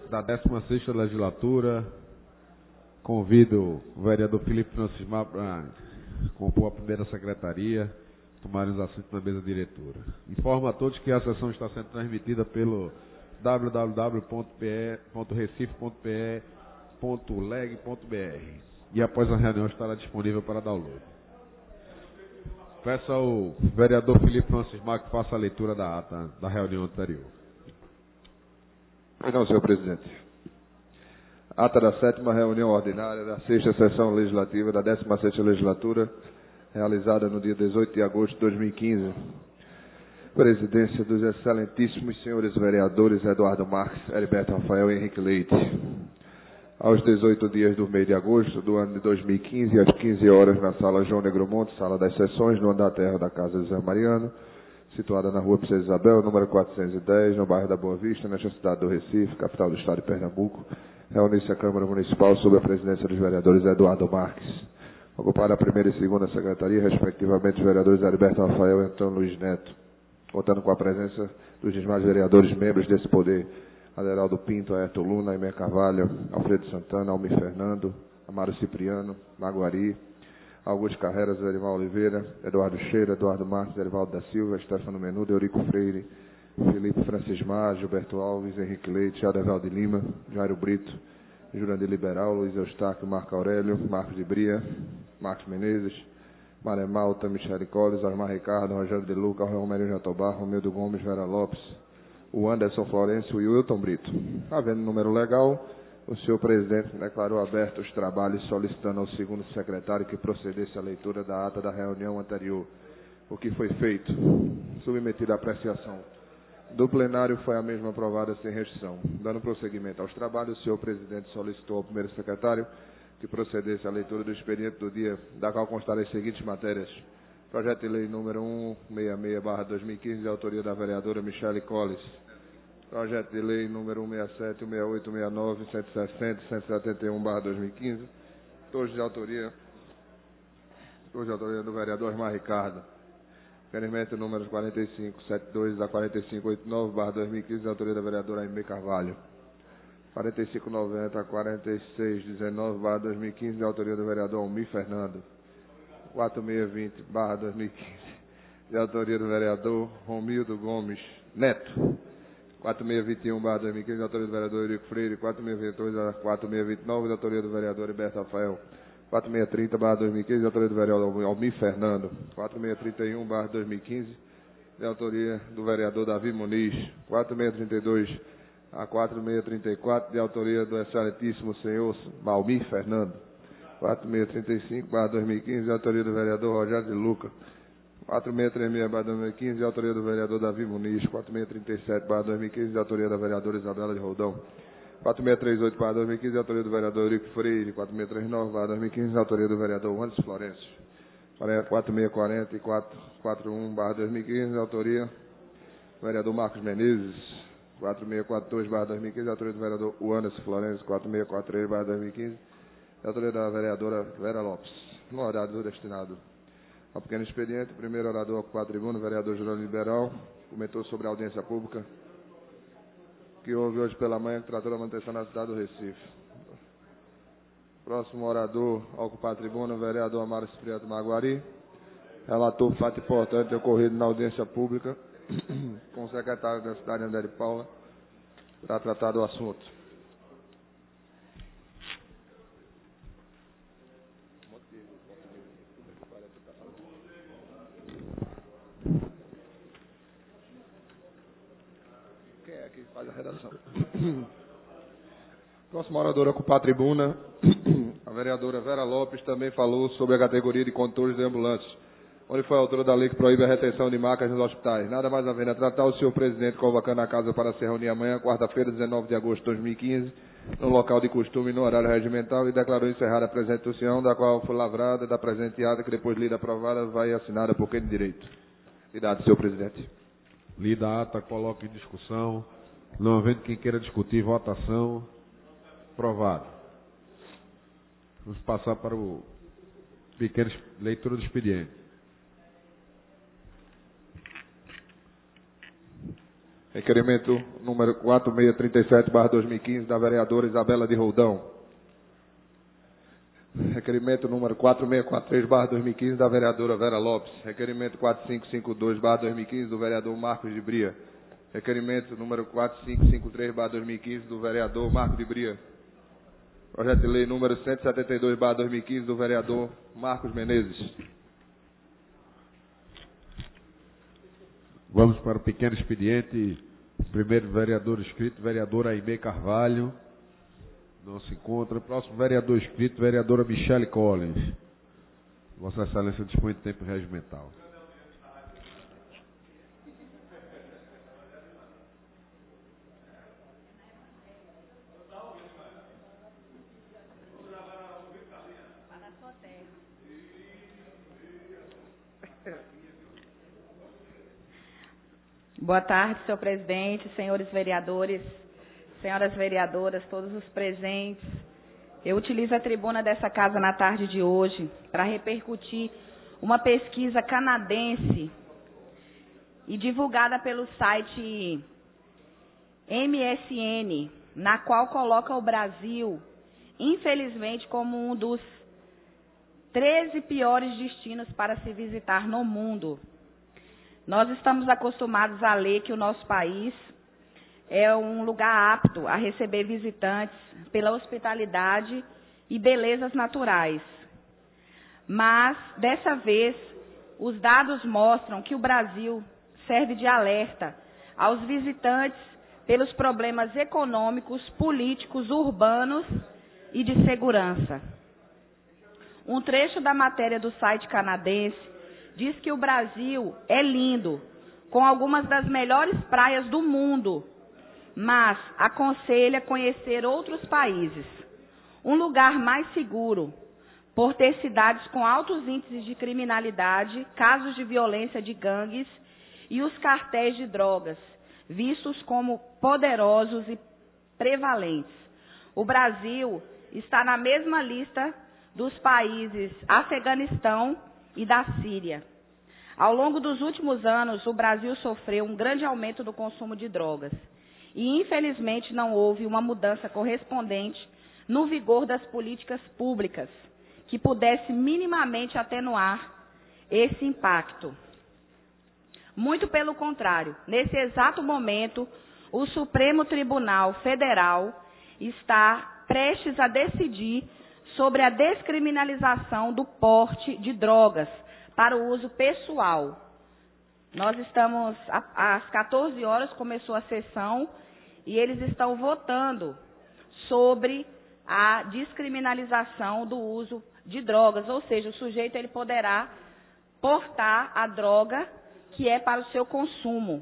da 16ª legislatura. Convido o vereador Felipe Francismar para compor a primeira secretaria, tomarem os assentos na mesa diretora. Informo a todos que a sessão está sendo transmitida pelo www.recife.pe.leg.br e após a reunião estará disponível para download. Peço ao vereador Felipe Francismar que faça a leitura da ata da reunião anterior. Não, senhor presidente. Ata da 7ª reunião ordinária da 6ª sessão legislativa da 16ª legislatura, realizada no dia 18 de agosto de 2015. Presidência dos excelentíssimos senhores vereadores Eduardo Marques, Heriberto Rafael e Henrique Leite. Aos 18 dias do mês de agosto do ano de 2015, às 15 horas, na sala João Negromonte, sala das sessões, no andar terra da Casa José Mariano, situada na rua Princesa Isabel, número 410, no bairro da Boa Vista, nesta cidade do Recife, capital do estado de Pernambuco, reuniu-se a Câmara Municipal sob a presidência dos vereadores Eduardo Marques. Ocuparam a primeira e segunda secretaria, respectivamente, os vereadores Heriberto Rafael e Antônio Luiz Neto, contando com a presença dos demais vereadores membros desse poder, Aderaldo Pinto, Ayrton Luna, Aimé Carvalho, Alfredo Santana, Almir Fernando, Amaro Cipriano, Maguari, Augusto Carreras, Erival Oliveira, Eduardo Cheira, Eduardo Marques, Erivaldo da Silva, Stefano Menudo, Eurico Freire, Felipe Francismar, Gilberto Alves, Henrique Leite, Adeval de Lima, Jairo Brito, Jurandir Liberal, Luiz Eustáquio, Marco Aurélio, Marcos de Bria, Marcos Menezes, Maré Malta, Michele Colles, Osmar Ricardo, Rogério de Luca, Romero Jatobá, Romildo Gomes, Vera Lopes, o Anderson Florencio e o Wilton Brito. Havendo número legal, o senhor presidente declarou abertos os trabalhos, solicitando ao segundo secretário que procedesse à leitura da ata da reunião anterior. O que foi feito? Submetido à apreciação do plenário, foi a mesma aprovada sem restrição. Dando prosseguimento aos trabalhos, o senhor presidente solicitou ao primeiro secretário que procedesse à leitura do expediente do dia, da qual constarem as seguintes matérias. Projeto de lei número 166/2015, de autoria da vereadora Michele Colles. Projeto de lei número 167, 168, 169, 160 e 171/2015, todos de autoria do vereador Osmar Ricardo. Requerimento números 4572 a 4589/2015, de autoria da vereadora Aimé Carvalho. 4590 a 4619/2015, de autoria do vereador Almir Fernando. 4620/2015, de autoria do vereador Romildo Gomes Neto. 4621/2015, de autoria do vereador Eurico Freire. 4622 a 4629, de autoria do vereador Heriberto Rafael. 4630/2015, de autoria do vereador Almir Fernando. 4631/2015, de autoria do vereador Davi Muniz. 4632 a 4634, de autoria do excelentíssimo senhor Almir Fernando. 4635/2015, de autoria do vereador Rogério de Luca. 4636/2015, de autoria do vereador Davi Muniz. 4637/2015, de autoria da vereadora Isabela de Roldão. 4638/2015, de autoria do vereador Eurico Freire. 4639/2015, de autoria do vereador Anderson Florencio. 4640 e 441/2015, de autoria do vereador Marcos Menezes. 4642/2015, de autoria do vereador Anderson Florencio. 4643/2015, de autoria da vereadora Vera Lopes. No horário destinado ao pequeno expediente, o primeiro orador a ocupar a tribuna, o vereador Jerônimo Liberal, comentou sobre a audiência pública que houve hoje pela manhã, que tratou da manutenção na cidade do Recife. Próximo orador a ocupar a tribuna, o vereador Amaro Cipriano Maguari, relatou o fato importante ocorrido na audiência pública com o secretário da cidade, André de Paula, para tratar do assunto. Quem é que faz a redação? Próximo orador a ocupar a tribuna, a vereadora Vera Lopes também falou sobre a categoria de condutores de ambulantes, onde foi a autora da lei que proíbe a retenção de macas nos hospitais. Nada mais havendo a tratar, o senhor presidente convocando a casa para se reunir amanhã, quarta-feira, 19 de agosto de 2015, no local de costume e no horário regimental, e declarou encerrada a presente sessão, da qual foi lavrada da presente ata, que depois lida aprovada, vai assinada por quem de direito. Idade, senhor presidente. Lida a ata, coloca em discussão. Não havendo quem queira discutir, votação. Aprovado. Vamos passar para o pequeno leitura do expediente. Requerimento número 4637/2015, da vereadora Isabela de Roldão. Requerimento número 4643/2015, da vereadora Vera Lopes. Requerimento 4552/2015, do vereador Marcos de Bria. Requerimento número 4553/2015, do vereador Marcos de Bria. Projeto de lei número 172/2015, do vereador Marcos Menezes. Vamos para o pequeno expediente. Primeiro vereador inscrito, vereadora Aimee Carvalho. Não se encontra. Próximo vereador inscrito, vereadora Michele Collins. Vossa Excelência dispõe de tempo regimental. Boa tarde, senhor presidente, senhores vereadores, senhoras vereadoras, todos os presentes. Eu utilizo a tribuna dessa casa na tarde de hoje para repercutir uma pesquisa canadense e divulgada pelo site MSN, na qual coloca o Brasil, infelizmente, como um dos 13 piores destinos para se visitar no mundo. Nós estamos acostumados a ler que o nosso país é um lugar apto a receber visitantes pela hospitalidade e belezas naturais. Mas, dessa vez, os dados mostram que o Brasil serve de alerta aos visitantes pelos problemas econômicos, políticos, urbanos e de segurança. Um trecho da matéria do site canadense diz que o Brasil é lindo, com algumas das melhores praias do mundo, mas aconselha conhecer outros países. Um lugar mais seguro, por ter cidades com altos índices de criminalidade, casos de violência de gangues e os cartéis de drogas, vistos como poderosos e prevalentes. O Brasil está na mesma lista dos países Afeganistão e da Síria. Ao longo dos últimos anos, o Brasil sofreu um grande aumento do consumo de drogas e, infelizmente, não houve uma mudança correspondente no vigor das políticas públicas que pudesse minimamente atenuar esse impacto. Muito pelo contrário, nesse exato momento, o Supremo Tribunal Federal está prestes a decidir sobre a descriminalização do porte de drogas para o uso pessoal. Nós estamos, às 14 horas, começou a sessão e eles estão votando sobre a descriminalização do uso de drogas, ou seja, o sujeito ele poderá portar a droga que é para o seu consumo.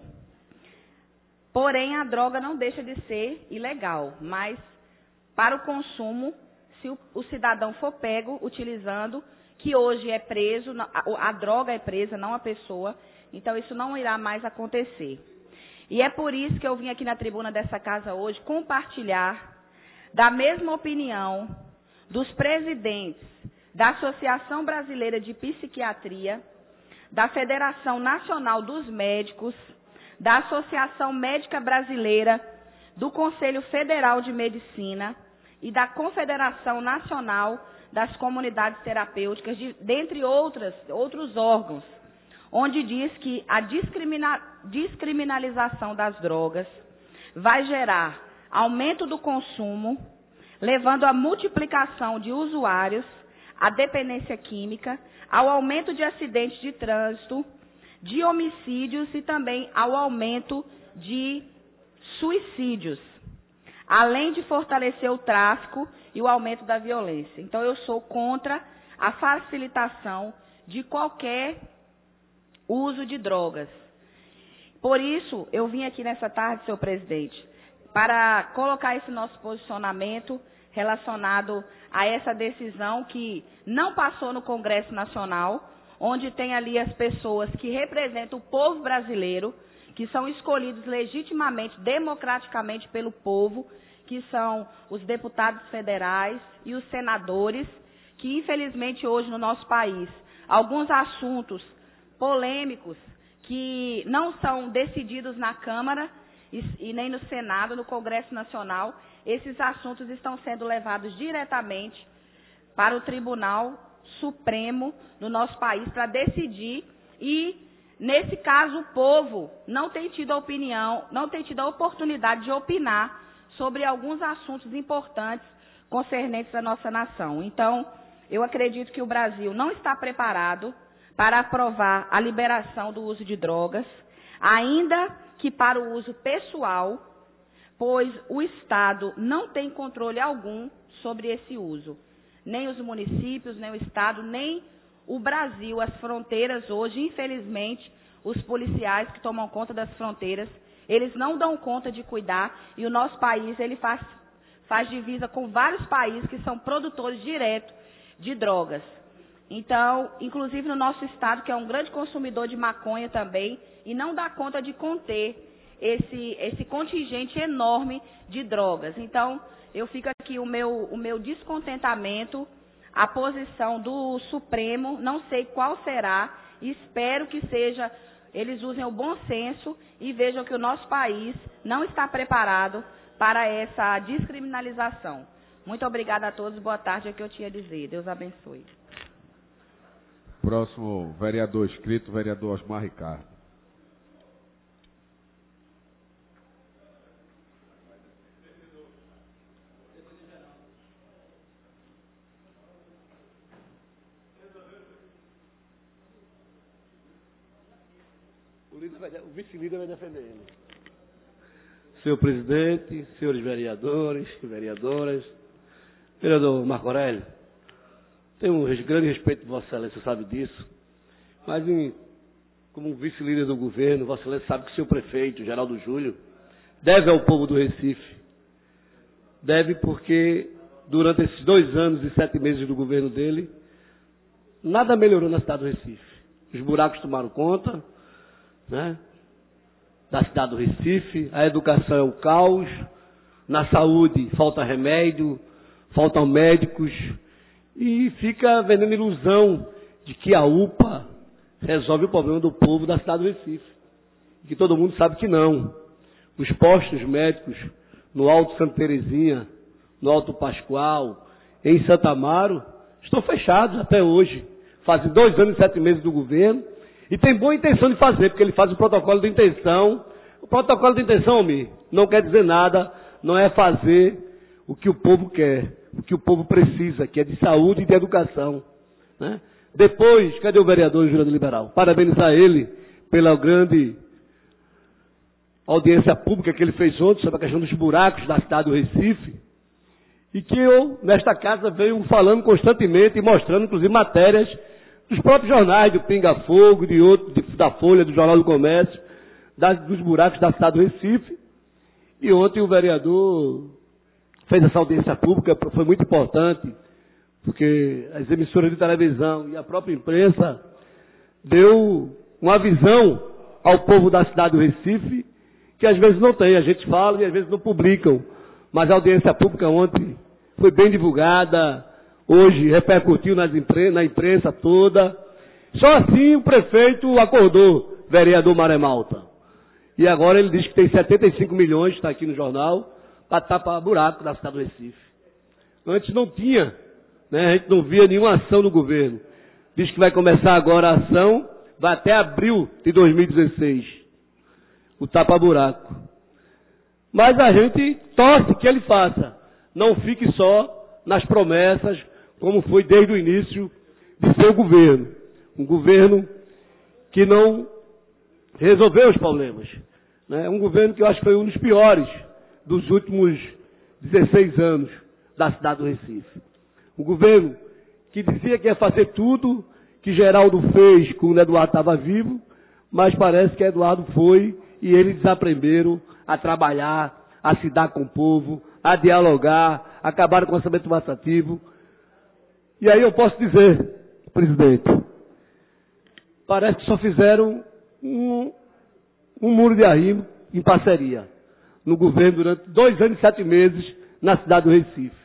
Porém, a droga não deixa de ser ilegal, mas para o consumo, se o cidadão for pego utilizando, que hoje é preso, a droga é presa, não a pessoa, então isso não irá mais acontecer. E é por isso que eu vim aqui na tribuna dessa casa hoje compartilhar da mesma opinião dos presidentes da Associação Brasileira de Psiquiatria, da Federação Nacional dos Médicos, da Associação Médica Brasileira, do Conselho Federal de Medicina e da Confederação Nacional das Comunidades Terapêuticas, dentre outros órgãos, onde diz que a descriminalização das drogas vai gerar aumento do consumo, levando à multiplicação de usuários, à dependência química, ao aumento de acidentes de trânsito, de homicídios e também ao aumento de suicídios, além de fortalecer o tráfico e o aumento da violência. Então, eu sou contra a facilitação de qualquer uso de drogas. Por isso, eu vim aqui nessa tarde, senhor presidente, para colocar esse nosso posicionamento relacionado a essa decisão que não passou no Congresso Nacional, onde tem ali as pessoas que representam o povo brasileiro, que são escolhidos legitimamente, democraticamente pelo povo, que são os deputados federais e os senadores, que infelizmente hoje no nosso país, alguns assuntos polêmicos que não são decididos na Câmara, e nem no Senado, no Congresso Nacional, esses assuntos estão sendo levados diretamente para o Tribunal Supremo do nosso país para decidir e, nesse caso, o povo não tem tido a opinião, não tem tido a oportunidade de opinar sobre alguns assuntos importantes concernentes à nossa nação. Então, eu acredito que o Brasil não está preparado para aprovar a liberação do uso de drogas, ainda que para o uso pessoal, pois o Estado não tem controle algum sobre esse uso. Nem os municípios, nem o Estado, nem o Brasil, as fronteiras hoje, infelizmente, os policiais que tomam conta das fronteiras, eles não dão conta de cuidar e o nosso país ele faz divisa com vários países que são produtores diretos de drogas. Então, inclusive no nosso Estado, que é um grande consumidor de maconha também, e não dá conta de conter esse contingente enorme de drogas. Então, eu fico aqui o meu descontentamento, a posição do Supremo, não sei qual será, espero que seja, eles usem o bom senso e vejam que o nosso país não está preparado para essa descriminalização. Muito obrigada a todos, boa tarde, é o que eu tinha a dizer. Deus abençoe. Próximo vereador inscrito, vereador Osmar Ricardo. O vice-líder vai defender ele. Senhor presidente, senhores vereadores e vereadoras, vereador Marco Aurélio, tenho um grande respeito por Vossa Excelência, sabe disso, mas como vice-líder do governo, Vossa Excelência sabe que o seu prefeito, Geraldo Júlio, deve ao povo do Recife. Deve porque durante esses 2 anos e 7 meses do governo dele, nada melhorou na cidade do Recife. Os buracos tomaram conta, né, da cidade do Recife, a educação é o caos, na saúde falta remédio, faltam médicos, e fica vendendo ilusão de que a UPA resolve o problema do povo da cidade do Recife. Que todo mundo sabe que não. Os postos médicos no Alto Santa Terezinha, no Alto Pascoal, em Santa Amaro, estão fechados até hoje. Fazem 2 anos e 7 meses do governo, e tem boa intenção de fazer, porque ele faz o protocolo de intenção. O protocolo de intenção, Almir, não quer dizer nada, não é fazer o que o povo quer, o que o povo precisa, que é de saúde e de educação, né? Depois, cadê o vereador Júlio Liberal? Parabenizar ele pela grande audiência pública que ele fez ontem sobre a questão dos buracos da cidade do Recife, e que eu, nesta casa, venho falando constantemente e mostrando, inclusive, matérias dos próprios jornais, do Pinga Fogo, da Folha, do Jornal do Comércio, dos buracos da cidade do Recife. E ontem o vereador fez essa audiência pública, foi muito importante, porque as emissoras de televisão e a própria imprensa deu uma visão ao povo da cidade do Recife, que às vezes não tem, a gente fala e às vezes não publicam, mas a audiência pública ontem foi bem divulgada, hoje repercutiu na imprensa toda. Só assim o prefeito acordou, vereador Maré Malta. E agora ele diz que tem 75 milhões, está aqui no jornal, para tapar buraco da cidade do Recife. Antes não tinha, né? A gente não via nenhuma ação do governo. Diz que vai começar agora a ação, vai até abril de 2016, o tapa-buraco. Mas a gente torce que ele faça, não fique só nas promessas, como foi desde o início de seu governo. Um governo que não resolveu os problemas, né? Um governo que eu acho que foi um dos piores dos últimos 16 anos da cidade do Recife. Um governo que dizia que ia fazer tudo que Geraldo fez quando Eduardo estava vivo, mas parece que Eduardo foi e eles desaprenderam a trabalhar, a se dar com o povo, a dialogar, acabaram com o orçamento massativo. E aí eu posso dizer, presidente, parece que só fizeram um muro de arrimo em parceria no governo durante 2 anos e 7 meses na cidade do Recife.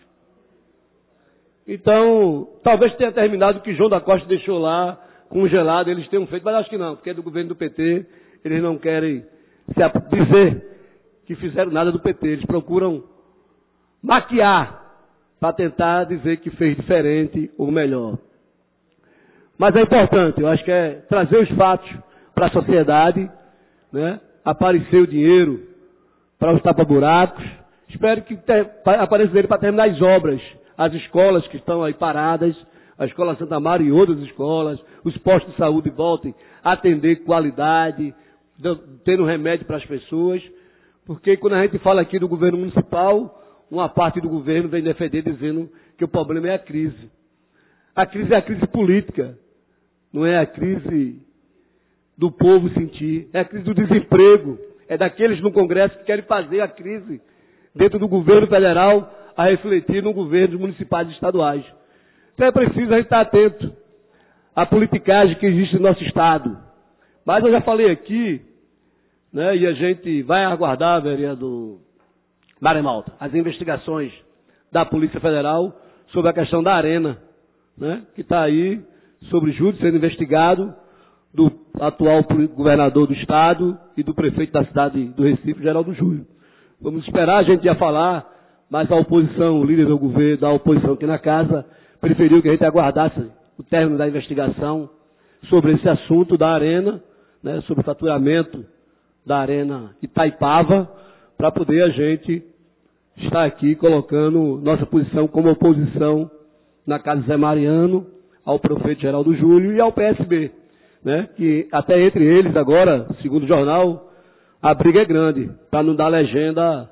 Então, talvez tenha terminado o que João da Costa deixou lá, congelado, eles tenham feito, mas acho que não, porque é do governo do PT, eles não querem dizer que fizeram nada do PT. Eles procuram maquiar para tentar dizer que fez diferente ou melhor. Mas é importante, eu acho que é trazer os fatos para a sociedade, né? Aparecer o dinheiro para os tapa-buracos. Espero que apareça dinheiro para terminar as obras, as escolas que estão aí paradas, a Escola Santa Mara e outras escolas, os postos de saúde voltem a atender qualidade, tendo remédio para as pessoas, porque quando a gente fala aqui do governo municipal, uma parte do governo vem defender dizendo que o problema é a crise. A crise é a crise política, não é a crise do povo sentir, é a crise do desemprego, é daqueles no Congresso que querem fazer a crise dentro do governo federal a refletir no governo municipais e estaduais. Então é preciso a gente estar atento à politicagem que existe no nosso Estado. Mas eu já falei aqui, né, e a gente vai aguardar, vereador Maremalta, as investigações da Polícia Federal sobre a questão da Arena, né, que está aí sobre júri sendo investigado do atual governador do Estado e do prefeito da cidade do Recife, Geraldo Júlio. Vamos esperar, a gente ia falar, mas a oposição, o líder do governo, da oposição aqui na casa, preferiu que a gente aguardasse o término da investigação sobre esse assunto da Arena, né, sobre o faturamento da Arena Itaipava, para poder a gente estar aqui colocando nossa posição como oposição na casa Zé Mariano, ao prefeito Geraldo Júlio e ao PSB, né, que até entre eles agora, segundo o jornal, a briga é grande, para não dar legenda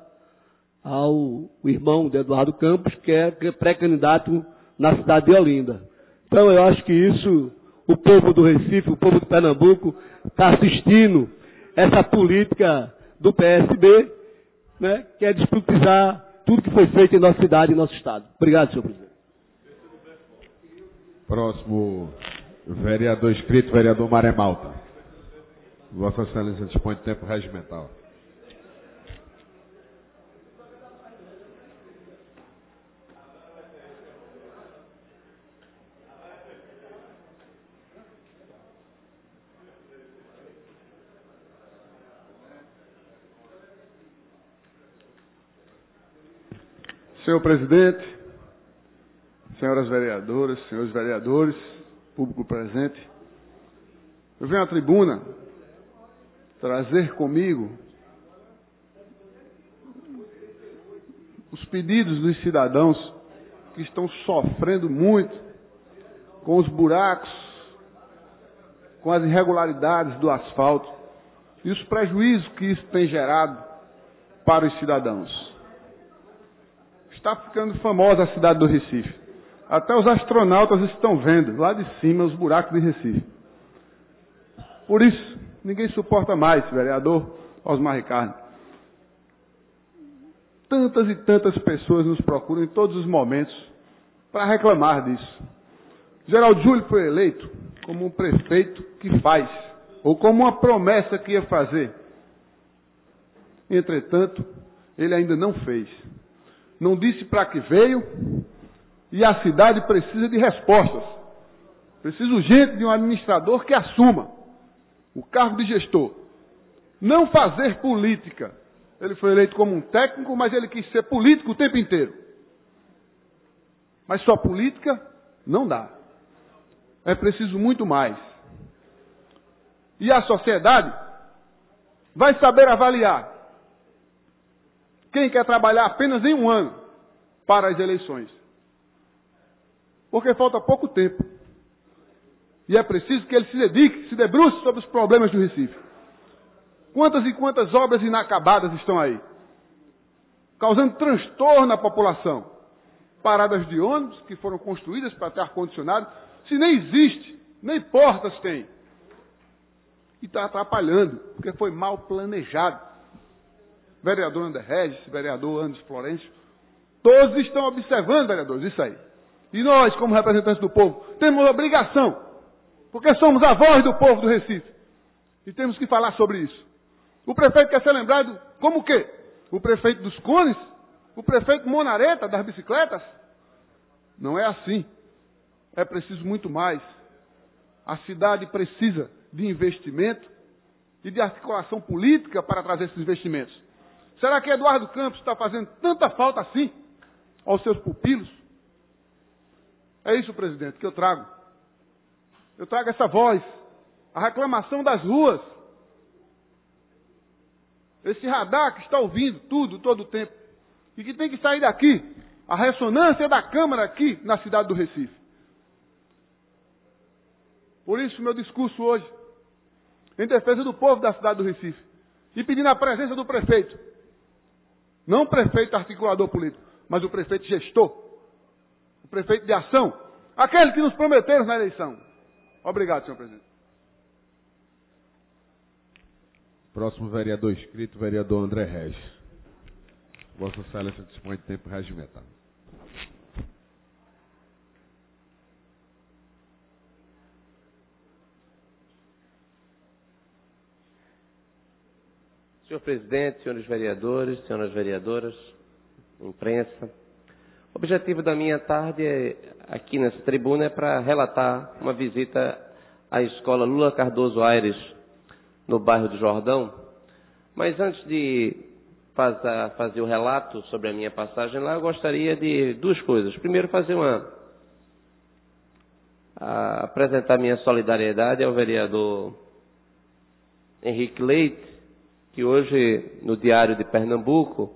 ao irmão de Eduardo Campos, que é pré-candidato na cidade de Olinda. Então eu acho que isso, o povo do Recife, o povo de Pernambuco, está assistindo essa política do PSB, né, que é despolitizar tudo que foi feito em nossa cidade e em nosso estado. Obrigado, senhor presidente. Próximo vereador inscrito, vereador Maremalta. Vossa Excelência dispõe de tempo regimental. Senhor presidente, senhoras vereadoras, senhores vereadores, público presente, eu venho à tribuna trazer comigo os pedidos dos cidadãos que estão sofrendo muito com os buracos, com as irregularidades do asfalto e os prejuízos que isso tem gerado para os cidadãos. Está ficando famosa a cidade do Recife. Até os astronautas estão vendo lá de cima os buracos de Recife. Por isso, ninguém suporta mais, vereador Osmar Ricardo. Tantas e tantas pessoas nos procuram em todos os momentos para reclamar disso. Geraldo Júlio foi eleito como um prefeito que faz, ou como uma promessa que ia fazer. Entretanto, ele ainda não fez. Não disse para que veio, e a cidade precisa de respostas. Precisa urgente de um administrador que assuma o cargo de gestor. Não fazer política. Ele foi eleito como um técnico, mas ele quis ser político o tempo inteiro. Mas só política não dá. É preciso muito mais. E a sociedade vai saber avaliar quem quer trabalhar apenas em um ano para as eleições. Porque falta pouco tempo. E é preciso que ele se dedique, se debruce sobre os problemas do Recife. Quantas e quantas obras inacabadas estão aí, causando transtorno à população. Paradas de ônibus que foram construídas para ter ar-condicionado, se nem existe, nem portas tem. E está atrapalhando, porque foi mal planejado. Vereador André Regis, vereador Anderson Florencio, todos estão observando, vereadores, isso aí. E nós, como representantes do povo, temos obrigação, porque somos a voz do povo do Recife, e temos que falar sobre isso. O prefeito quer ser lembrado como o quê? O prefeito dos cones? O prefeito monareta das bicicletas? Não é assim. É preciso muito mais. A cidade precisa de investimento e de articulação política para trazer esses investimentos. Será que Eduardo Campos está fazendo tanta falta assim aos seus pupilos? É isso, presidente, que eu trago. Eu trago essa voz, a reclamação das ruas. Esse radar que está ouvindo tudo, todo o tempo. E que tem que sair daqui. A ressonância da Câmara aqui na cidade do Recife. Por isso, meu discurso hoje, em defesa do povo da cidade do Recife. E pedindo a presença do prefeito. Não o prefeito articulador político, mas o prefeito gestor. O prefeito de ação. Aquele que nos prometeram na eleição. Obrigado, senhor presidente. Próximo vereador inscrito, vereador André Regis. Vossa Excelência dispõe de tempo regimentado. Senhor presidente, senhores vereadores, senhoras vereadoras, imprensa. O objetivo da minha tarde aqui nessa tribuna é para relatar uma visita à escola Lula Cardoso Aires, no bairro do Jordão. Mas antes de fazer o relato sobre a minha passagem lá, eu gostaria de duas coisas. Primeiro, apresentar minha solidariedade ao vereador Henrique Leite, que hoje, no Diário de Pernambuco,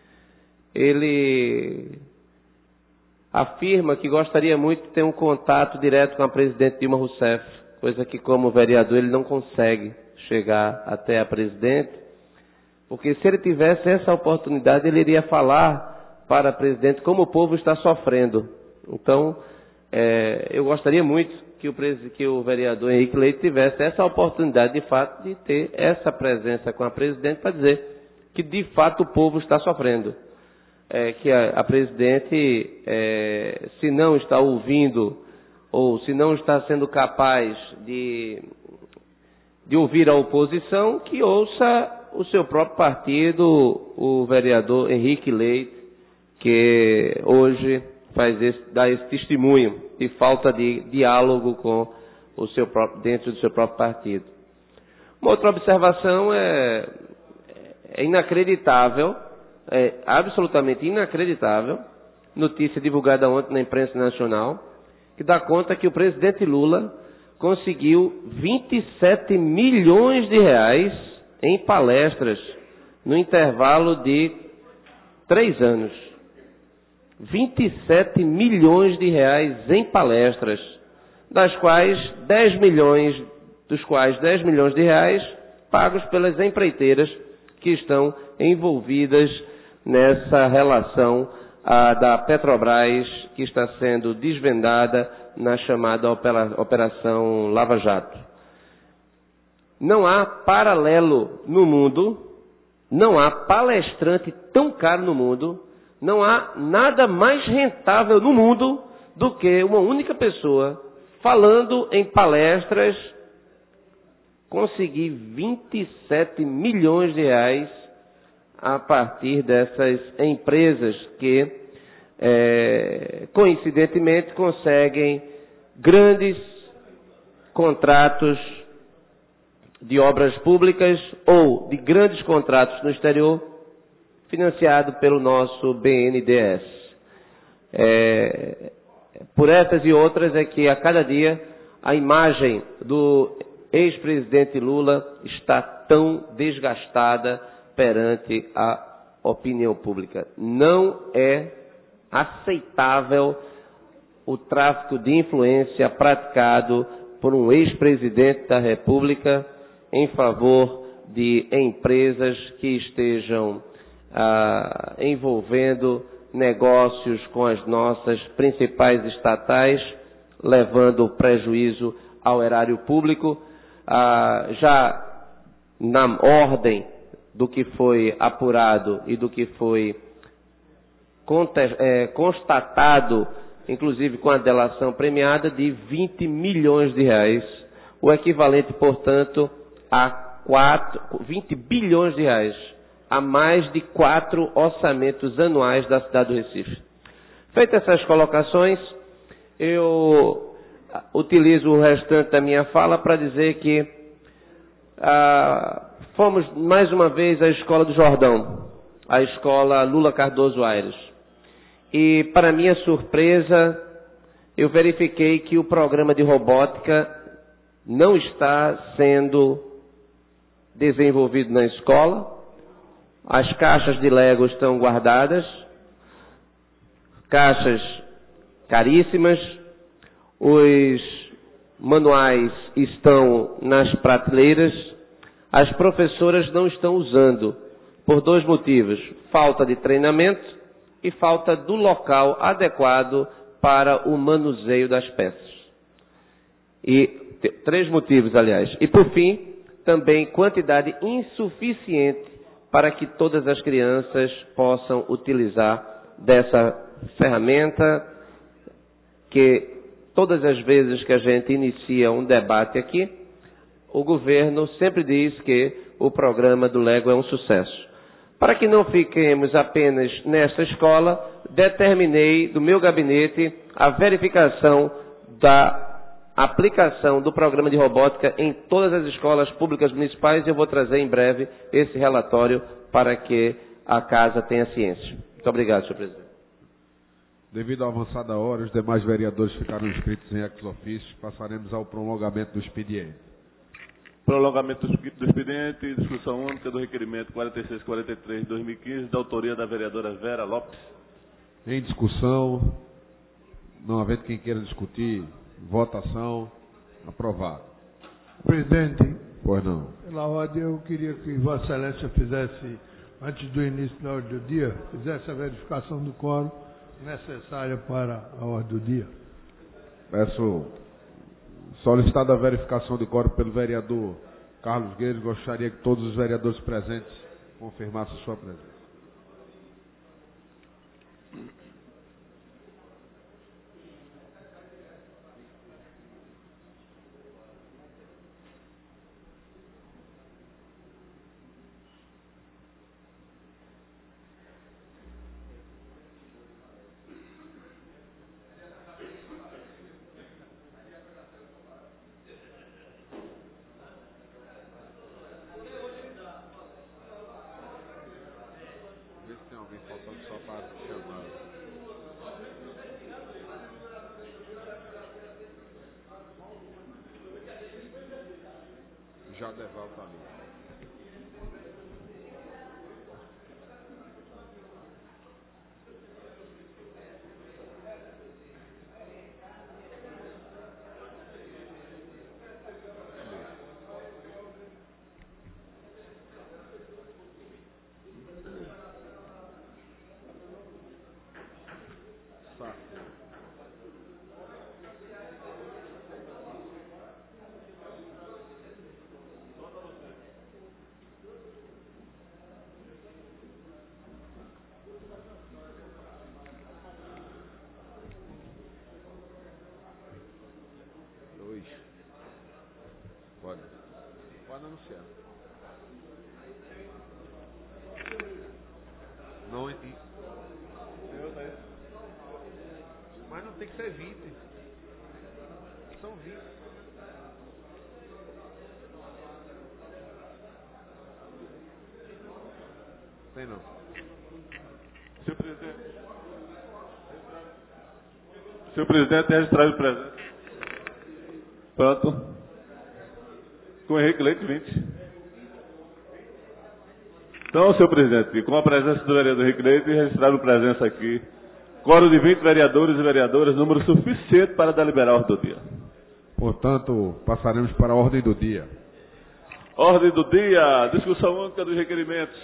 ele afirma que gostaria muito de ter um contato direto com a presidente Dilma Rousseff, coisa que, como vereador, ele não consegue chegar até a presidente, porque se ele tivesse essa oportunidade, ele iria falar para a presidente como o povo está sofrendo. Então, eu gostaria muito que o vereador Henrique Leite tivesse essa oportunidade, de fato, de ter essa presença com a presidente para dizer que, de fato, o povo está sofrendo. Que a presidente, se não está ouvindo ou se não está sendo capaz de ouvir a oposição, que ouça o seu próprio partido, o vereador Henrique Leite, que hoje dá esse testemunho de falta de diálogo com dentro do seu próprio partido. Uma outra observação é inacreditável, absolutamente inacreditável, notícia divulgada ontem na imprensa nacional, que dá conta que o presidente Lula conseguiu 27 milhões de reais em palestras no intervalo de 3 anos. 27 milhões de reais em palestras, dos quais 10 milhões de reais pagos pelas empreiteiras que estão envolvidas nessa relação da Petrobras, que está sendo desvendada na chamada Operação Lava Jato. Não há paralelo no mundo, não há palestrante tão caro no mundo, não há nada mais rentável no mundo do que uma única pessoa falando em palestras conseguir 27 milhões de reais a partir dessas empresas que, coincidentemente, conseguem grandes contratos de obras públicas ou de grandes contratos no exterior, financiado pelo nosso BNDES. Por essas e outras é que a cada dia a imagem do ex-presidente Lula está tão desgastada perante a opinião pública. Não é aceitável o tráfico de influência praticado por um ex-presidente da República em favor de empresas que estejam envolvendo negócios com as nossas principais estatais, levando prejuízo ao erário público, já na ordem do que foi apurado e do que foi constatado, inclusive com a delação premiada, de 20 milhões de reais, o equivalente, portanto, a 20 bilhões de reais, a mais de 4 orçamentos anuais da cidade do Recife. Feitas essas colocações, eu utilizo o restante da minha fala para dizer que fomos mais uma vez à Escola do Jordão. a escola Lula Cardoso Aires. E, para minha surpresa, eu verifiquei que o programa de robótica não está sendo desenvolvido na escola. As caixas de Lego estão guardadas, caixas caríssimas, os manuais estão nas prateleiras, as professoras não estão usando, por 2 motivos: falta de treinamento e falta do local adequado para o manuseio das peças. E 3 motivos, aliás. E, por fim, também quantidade insuficiente para que todas as crianças possam utilizar dessa ferramenta, que todas as vezes que a gente inicia um debate aqui, o governo sempre diz que o programa do Lego é um sucesso. Para que não fiquemos apenas nessa escola, determinei do meu gabinete a verificação da aplicação do programa de robótica em todas as escolas públicas municipais, e eu vou trazer em breve esse relatório para que a casa tenha ciência. Muito obrigado, senhor presidente. Devido à avançada hora, os demais vereadores ficaram inscritos em ex-ofício. Passaremos ao prolongamento do expediente. Prolongamento do expediente, discussão única do requerimento 4643/2015, da autoria da vereadora Vera Lopes. Em discussão, não havendo quem queira discutir, votação, aprovado. Presidente, Pois não. pela ordem eu queria que Vossa Excelência fizesse, antes do início da ordem do dia, fizesse a verificação do quórum necessária para a ordem do dia. Peço, solicitada a verificação de quórum pelo vereador Carlos Guedes, gostaria que todos os vereadores presentes confirmassem sua presença. Tem alguém faltando só para chamar. Já Deval tá ali. Pode anunciar. Não entendi. Mas não tem que ser 20. São 20. Tem não. Senhor presidente, registrado de presença. Pronto. Com Henrique Leite, 20. Então, senhor presidente, com a presença do vereador Henrique Leite, registrado presença aqui, quórum de 20 vereadores e vereadoras, número suficiente para deliberar a ordem do dia. Portanto, passaremos para a ordem do dia. Ordem do dia, discussão única dos requerimentos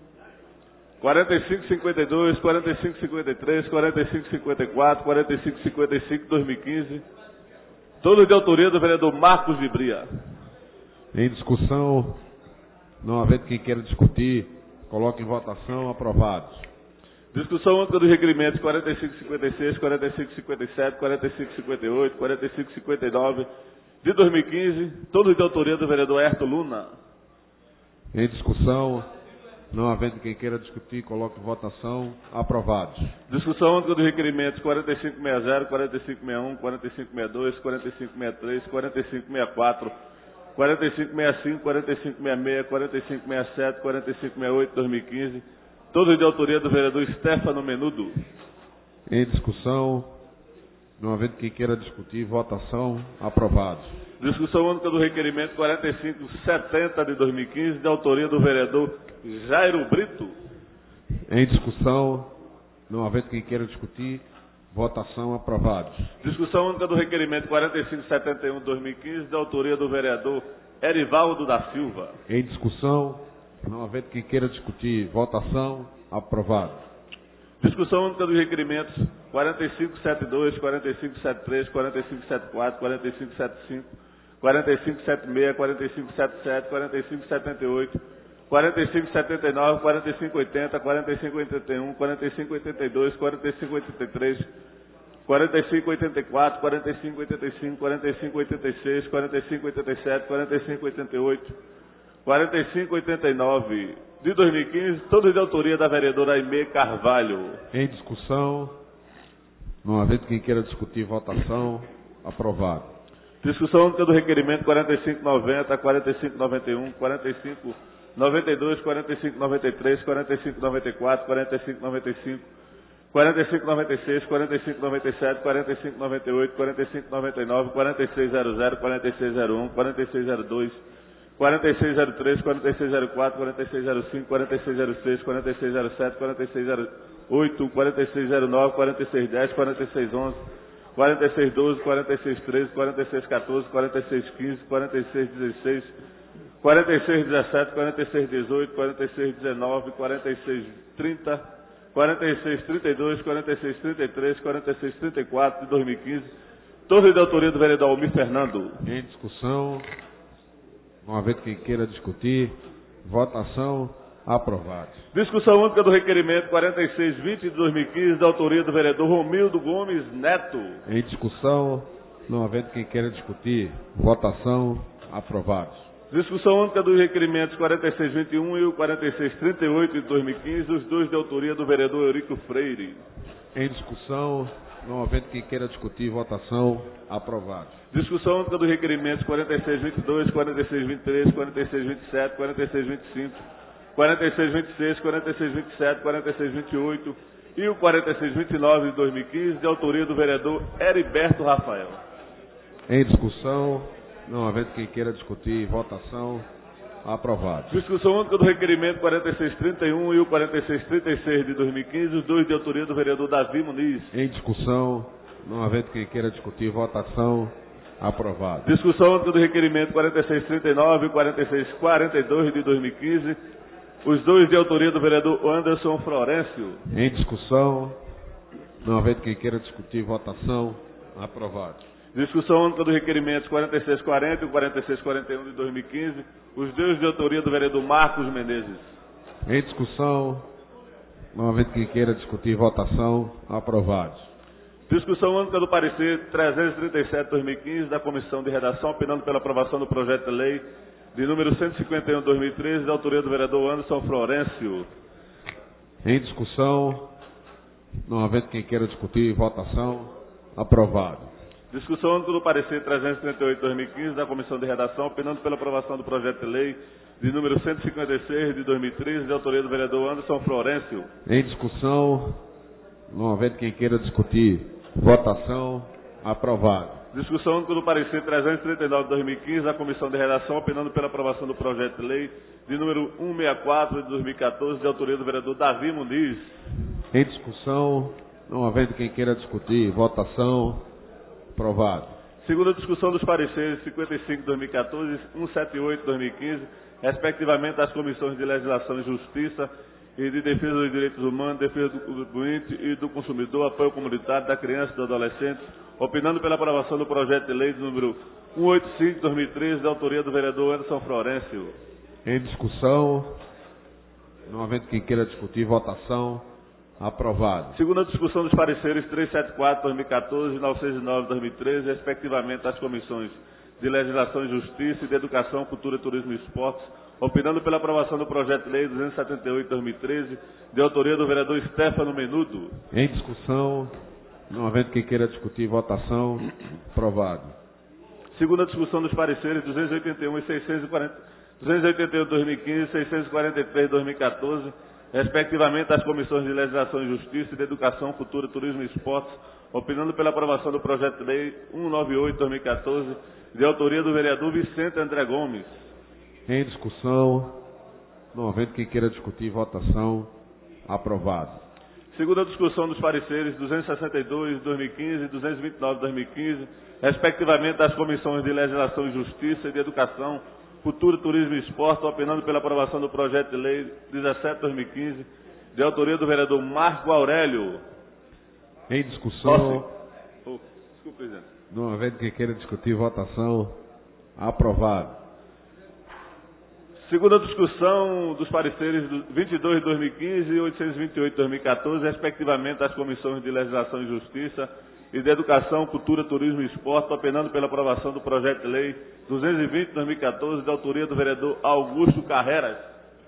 4552, 4553, 4554, 4555, 2015, todos de autoria do vereador Marcos Vibria. Em discussão, não havendo quem queira discutir, coloque em votação, aprovados. Discussão única dos requerimentos 4556, 4557, 4558, 4559, de 2015, todos de autoria do vereador Herto Luna. Em discussão, não havendo quem queira discutir, coloque em votação, aprovados. Discussão única dos requerimentos 4560, 4561, 4562, 4563, 4564, 4565, 4566, 4567, 4568, 2015, todos de autoria do vereador Stefano Menudo. Em discussão, não havendo quem queira discutir, votação, aprovados. Discussão única do requerimento 4570 de 2015, de autoria do vereador Jairo Brito. Em discussão, não havendo quem queira discutir, votação, aprovados. Discussão única do requerimento 4571 de 2015, de autoria do vereador Erivaldo da Silva. Em discussão, não havendo quem queira discutir, votação, aprovado. Discussão única dos requerimentos 4572, 4573, 4574, 4575, 4576, 4577, 4578, 4579, 4580, 4581, 4582, 4583, 4584, 4585, 4586, 4587, 4588, 4589 de 2015, todos de autoria da vereadora Aimee Carvalho. Em discussão, não havendo quem queira discutir, votação, aprovado. Discussão única do requerimento 4590, 4591, 4592, 4593, 4594, 4595, 4596, 4597, 4598, 4599, 4600, 4601, 4602, 4603, 4604, 4605, 4606, 4607, 4608, 4609, 4610, 4611, 4612, 4613, 4614, 4615, 4616, 4617, 4618, 4619, 4630, 4632, 4633, 4634 de 2015, todos de autoria do vereador Almir Fernando. Em discussão, não havendo quem queira discutir, votação, aprovado. Discussão única do requerimento 4620 de 2015, da autoria do vereador Romildo Gomes Neto. Em discussão, não havendo quem queira discutir, votação, aprovados. Discussão única dos requerimentos 4621 e o 4638 de 2015, os dois de autoria do vereador Eurico Freire. Em discussão, não havendo quem queira discutir, votação, aprovado. Discussão única dos requerimentos 4622, 4623, 4627, 4625, 4626, 4627, 4628 e o 4629 de 2015, de autoria do vereador Heriberto Rafael. Em discussão, não havendo quem queira discutir, votação, aprovado. Discussão única do requerimento 4631 e o 4636 de 2015, os dois de autoria do vereador Davi Muniz. Em discussão, não havendo quem queira discutir, votação, aprovado. Discussão única do requerimento 4639 e 4642 de 2015, os dois de autoria do vereador Anderson Florencio. Em discussão, não havendo quem queira discutir, votação, aprovado. Discussão única do requerimento 4640 e 4641 de 2015, os dois de autoria do vereador Marcos Menezes. Em discussão, não havendo quem queira discutir, votação, aprovados. Discussão única do parecer 337 de 2015 da Comissão de Redação, opinando pela aprovação do projeto de lei de número 151 de 2013, da autoria do vereador Anderson Florencio. Em discussão, não havendo quem queira discutir, votação, aprovado. Discussão única do parecer 338 de 2015 da Comissão de Redação, opinando pela aprovação do projeto de lei de número 156 de 2013, de autoria do vereador Anderson Florencio. Em discussão, não havendo quem queira discutir, votação, aprovado. Discussão única do parecer 339 de 2015 da Comissão de Redação, opinando pela aprovação do projeto de lei de número 164 de 2014, de autoria do vereador Davi Muniz. Em discussão, não havendo quem queira discutir, votação, aprovado. Segunda discussão dos pareceres 55 de 2014 e 178 de 2015, respectivamente das comissões de Legislação e Justiça e de Defesa dos Direitos Humanos, Defesa do Contribuinte e do Consumidor, Apoio Comunitário da Criança e do Adolescente, opinando pela aprovação do projeto de lei de número 185 de 2013, da autoria do vereador Anderson Florencio. Em discussão, não havendo quem queira discutir, votação, aprovado. Segunda discussão dos pareceres 374 de 2014 e 909 de 2013, respectivamente das comissões de Legislação e Justiça e de Educação, Cultura, Turismo e Esportes, opinando pela aprovação do projeto de lei 278 de 2013, de autoria do vereador Stefano Menudo. Em discussão, não havendo quem queira discutir, votação, aprovado. Segunda discussão dos pareceres 281 e 640, 281 de 2015 e 643 de 2014, respectivamente às comissões de Legislação e Justiça e de Educação, Cultura, Turismo e Esportes, opinando pela aprovação do projeto de lei 198/2014, de autoria do vereador Vicente André Gomes. Em discussão, não havendo quem queira discutir, votação, aprovado. Segunda discussão dos pareceres 262 de 2015 e 229 de 2015, respectivamente às comissões de Legislação e Justiça e de Educação, Cultura, Turismo e Esporte, opinando pela aprovação do projeto de lei 17 de 2015, de autoria do vereador Marco Aurélio. Em discussão, Desculpe, presidente. não havendo quem queira discutir, votação, aprovado. Segunda discussão dos pareceres 22 de 2015 e 828 de 2014, respectivamente às comissões de Legislação e Justiça e de Educação, Cultura, Turismo e Esporte, opinando pela aprovação do projeto de lei 220 de 2014, de autoria do vereador Augusto Carreras.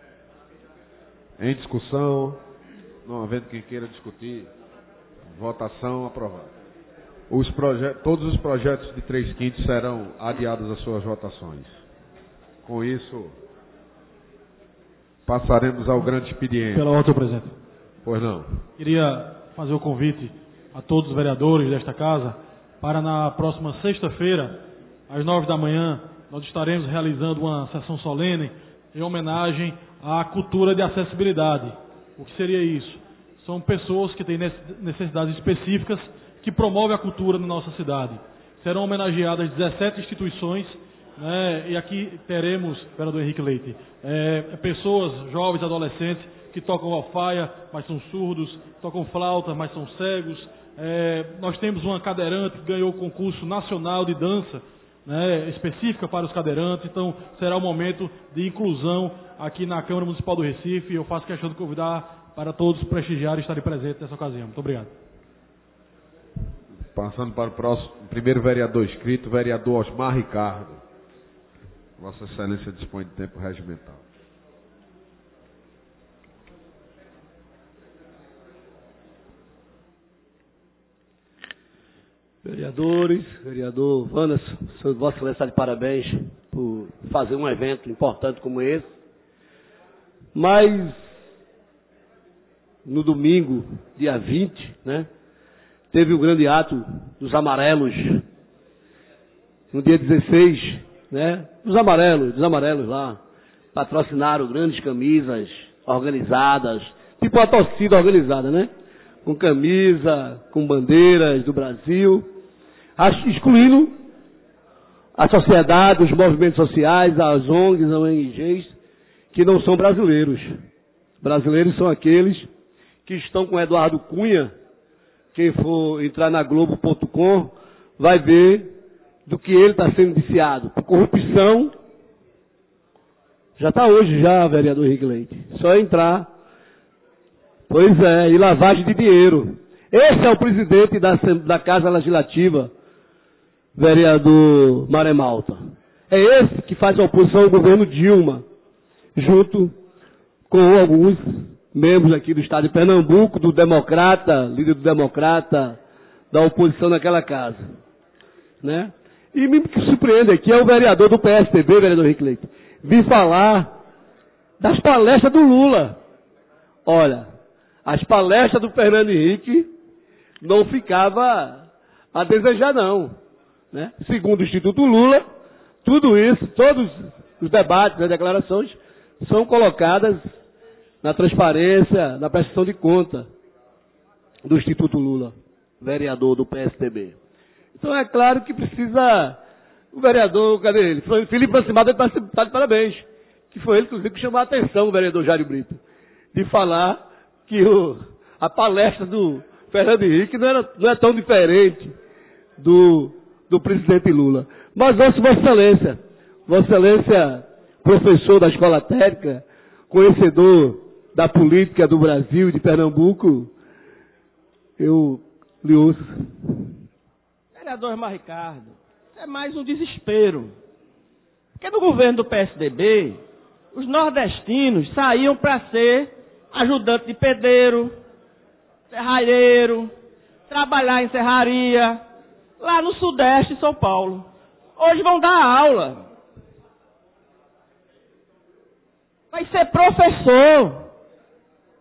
Em discussão, não havendo quem queira discutir, votação, aprovado. Todos os projetos de 3/5 serão adiados às suas votações. Com isso, passaremos ao grande expediente. Pela ordem, presidente. Pois não. Queria fazer o convite a todos os vereadores desta casa para na próxima sexta-feira, às 9 da manhã, nós estaremos realizando uma sessão solene em homenagem à cultura de acessibilidade. O que seria isso? São pessoas que têm necessidades específicas que promovem a cultura na nossa cidade. Serão homenageadas 17 instituições, né, e aqui teremos, vereador Henrique Leite, pessoas, jovens, adolescentes, que tocam alfaia, mas são surdos, tocam flauta, mas são cegos. Nós temos uma cadeirante que ganhou o concurso nacional de dança, né, específica para os cadeirantes. Então, será um momento de inclusão aqui na Câmara Municipal do Recife. Eu faço questão de convidar para todos prestigiarem e estarem presentes nessa ocasião. Muito obrigado. Passando para o próximo, primeiro vereador inscrito, vereador Osmar Ricardo. Vossa Excelência dispõe de tempo regimental. Vereadores, vereador Vanas, Vossa Excelência está de parabéns por fazer um evento importante como esse. Mas, no domingo, dia 20, né, teve o grande ato dos amarelos. No dia 16, né, dos amarelos lá, patrocinaram grandes camisas organizadas, tipo uma torcida organizada, né? Com camisa, com bandeiras do Brasil, excluindo a sociedade, os movimentos sociais, as ONGs, as ONGs, que não são brasileiros. Brasileiros são aqueles que estão com Eduardo Cunha. Quem for entrar na Globo.com vai ver do que ele está sendo indiciado. Por corrupção, já está hoje já, vereador Henrique Leite. Só entrar. Pois é, e lavagem de dinheiro. Esse é o presidente da Casa Legislativa, vereador Maré Malta. É esse que faz a oposição ao governo Dilma, junto com alguns membros aqui do estado de Pernambuco, do Democrata, líder do Democrata, da oposição naquela casa. Né? E me surpreende aqui é o vereador do PSDB, vereador Henrique Leite, vir falar das palestras do Lula. Olha, as palestras do Fernando Henrique não ficava a desejar, não. Né? Segundo o Instituto Lula, tudo isso, todos os debates, as declarações, são colocadas na transparência, na prestação de conta do Instituto Lula, vereador do PSDB. Então é claro que precisa, o vereador, cadê ele? Felipe Francimado está de parabéns, que foi ele, inclusive, que chamou a atenção, o vereador Jário Brito, de falar que a palestra do Fernando Henrique não é tão diferente do presidente Lula. Mas, Vossa Excelência, professor da Escola Técnica, conhecedor da política do Brasil e de Pernambuco, eu lhe ouço. Vereador Osmar Ricardo, é mais um desespero. Porque no governo do PSDB, os nordestinos saíam para ser ajudante de pedreiro, serralheiro, trabalhar em serraria, lá no Sudeste de São Paulo. Hoje vão dar aula. Vai ser professor.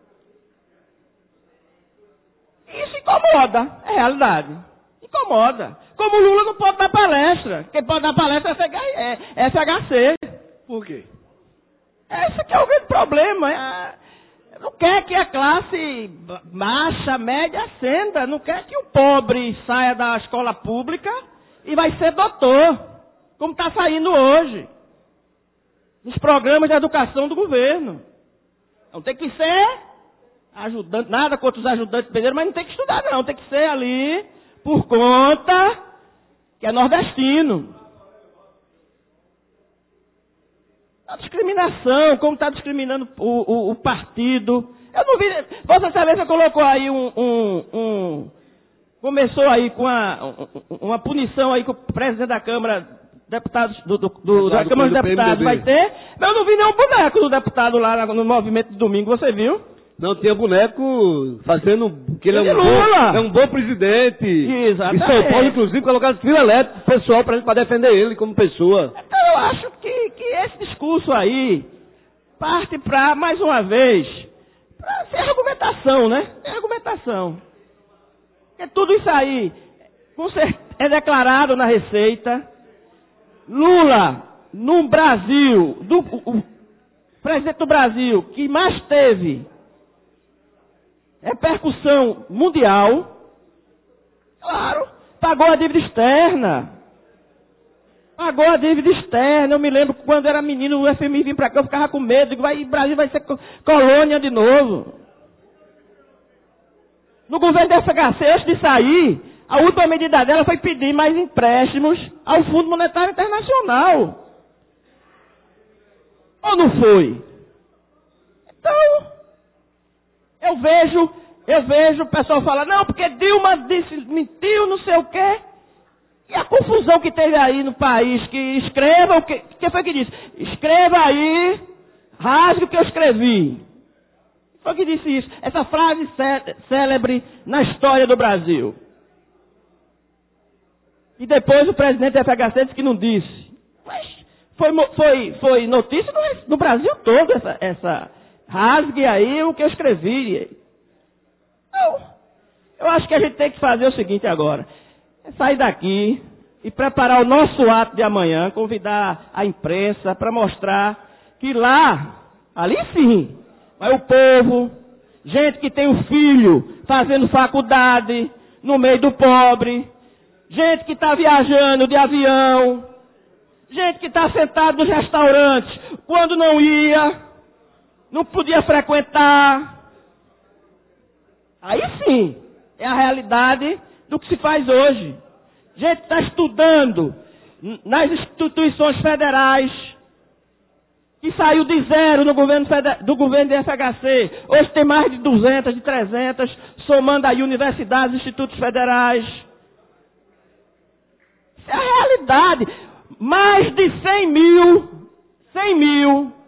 Incomoda, é realidade. Incomoda. Como o Lula não pode dar palestra. Quem pode dar palestra é FHC. Por quê? Esse que é o grande problema. Não quer que a classe baixa, média ascenda. Não quer que o pobre saia da escola pública e vai ser doutor. Como está saindo hoje. Nos programas de educação do governo. Não tem que ser ajudante, nada contra os ajudantes pedreiros, mas não tem que estudar não. Tem que ser ali por conta que é nordestino. A discriminação, como está discriminando o partido. Eu não vi. Vossa Excelência colocou aí começou aí com uma punição aí que o presidente da Câmara, deputados da Câmara dos Deputados vai ter. Mas eu não vi nenhum boneco do deputado lá no movimento de domingo, você viu? Não, tinha boneco fazendo que ele é um bom presidente. Exatamente. Em São Paulo, inclusive, colocaram fio elétrico pessoal para defender ele como pessoa. Então eu acho que esse discurso aí parte para, mais uma vez, para ser argumentação, né? É argumentação. Porque tudo isso aí é declarado na Receita. Lula, no Brasil, o presidente do Brasil que mais teve repercussão mundial, claro, pagou a dívida externa. Pagou a dívida externa. Eu me lembro que quando era menino, o FMI vinha para cá, eu ficava com medo. Digo, o Brasil vai ser colônia de novo. No governo da FHC, antes de sair, a última medida dela foi pedir mais empréstimos ao Fundo Monetário Internacional. Ou não foi? Então, eu vejo o pessoal falar, não, porque Dilma disse, mentiu, não sei o quê. E a confusão que teve aí no país, que escreva, quem foi que disse? Escreva aí, rasgue o que eu escrevi. Foi que disse isso. Essa frase célebre na história do Brasil. E depois o presidente da FHC disse que não disse. Mas foi notícia no Brasil todo, essa rasgue aí o que eu escrevi. Então, eu acho que a gente tem que fazer o seguinte agora. É sair daqui e preparar o nosso ato de amanhã, convidar a imprensa para mostrar que ali sim, vai o povo, gente que tem um filho fazendo faculdade no meio do pobre, gente que está viajando de avião, gente que está sentado nos restaurantes quando não ia, não podia frequentar. Aí sim, é a realidade do que se faz hoje. Gente está estudando nas instituições federais, que saiu de zero no do governo de FHC. Hoje tem mais de 200, de 300, somando aí universidades e institutos federais. Isso é a realidade. Mais de 100 mil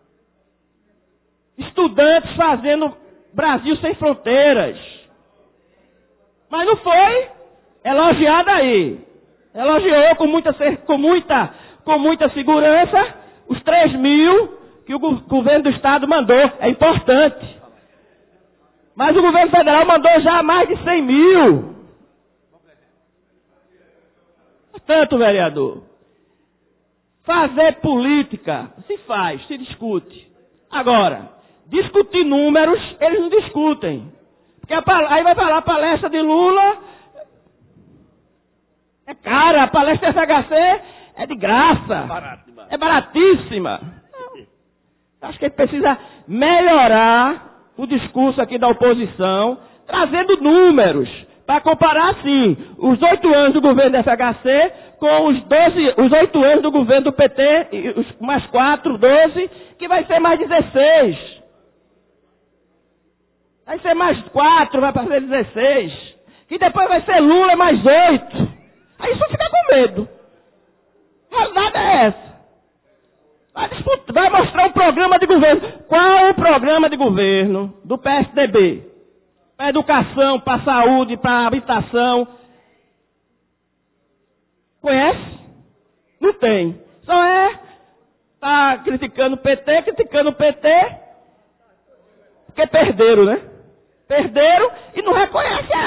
estudantes fazendo Brasil sem fronteiras. Mas não foi elogiado aí. Elogiou com muita segurança os 3 mil que o governo do estado mandou. É importante. Mas o governo federal mandou já mais de 100 mil. Portanto, vereador, fazer política se faz, se discute. Agora, discutir números, eles não discutem. Porque aí vai falar a palestra de Lula, é cara, a palestra da FHC é de graça, é baratíssima. Acho que ele precisa melhorar o discurso aqui da oposição, trazendo números, para comparar, sim, os 8 anos do governo da FHC com os 8 anos do governo do PT, mais 4, 12, que vai ser mais 16. Vai ser mais 4, vai ser 16. Que depois vai ser Lula mais 8. Aí isso fica com medo. A realidade é essa. Vai mostrar um programa de governo. Qual o programa de governo do PSDB? Para educação, para saúde, para habitação. Conhece? Não tem. Só tá criticando o PT, porque perderam, né? Perderam e não reconhecem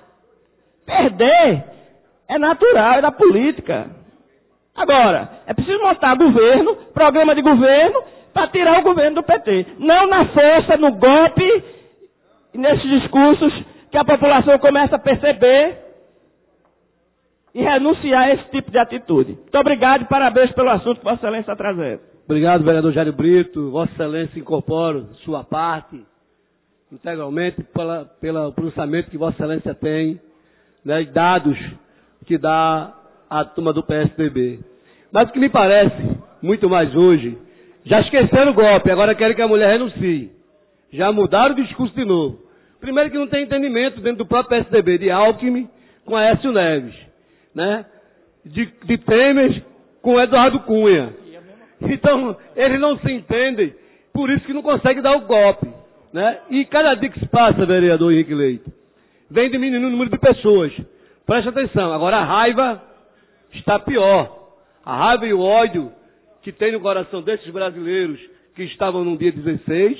Perder é natural, é da política. Agora, é preciso montar governo, programa de governo, para tirar o governo do PT. Não na força, no golpe, e nesses discursos que a população começa a perceber e renunciar a esse tipo de atitude. Muito obrigado e parabéns pelo assunto que Vossa Excelência está trazendo. Obrigado, vereador Jairo Brito. Vossa Excelência incorpora sua parte integralmente pelo pronunciamento que Vossa Excelência tem, né, dados que dá a turma do PSDB. Mas o que me parece muito mais hoje, já esqueceram o golpe, agora querem que a mulher renuncie. Já mudaram o discurso de novo. Primeiro que não tem entendimento dentro do próprio PSDB de Alckmin com Aécio Neves, né? De Temer com Eduardo Cunha. Então, eles não se entendem, por isso que não conseguem dar o golpe, né? E cada dia que se passa, vereador Henrique Leite, vem diminuindo o número de pessoas. Preste atenção, agora a raiva está pior. A raiva e o ódio que tem no coração desses brasileiros que estavam no dia 16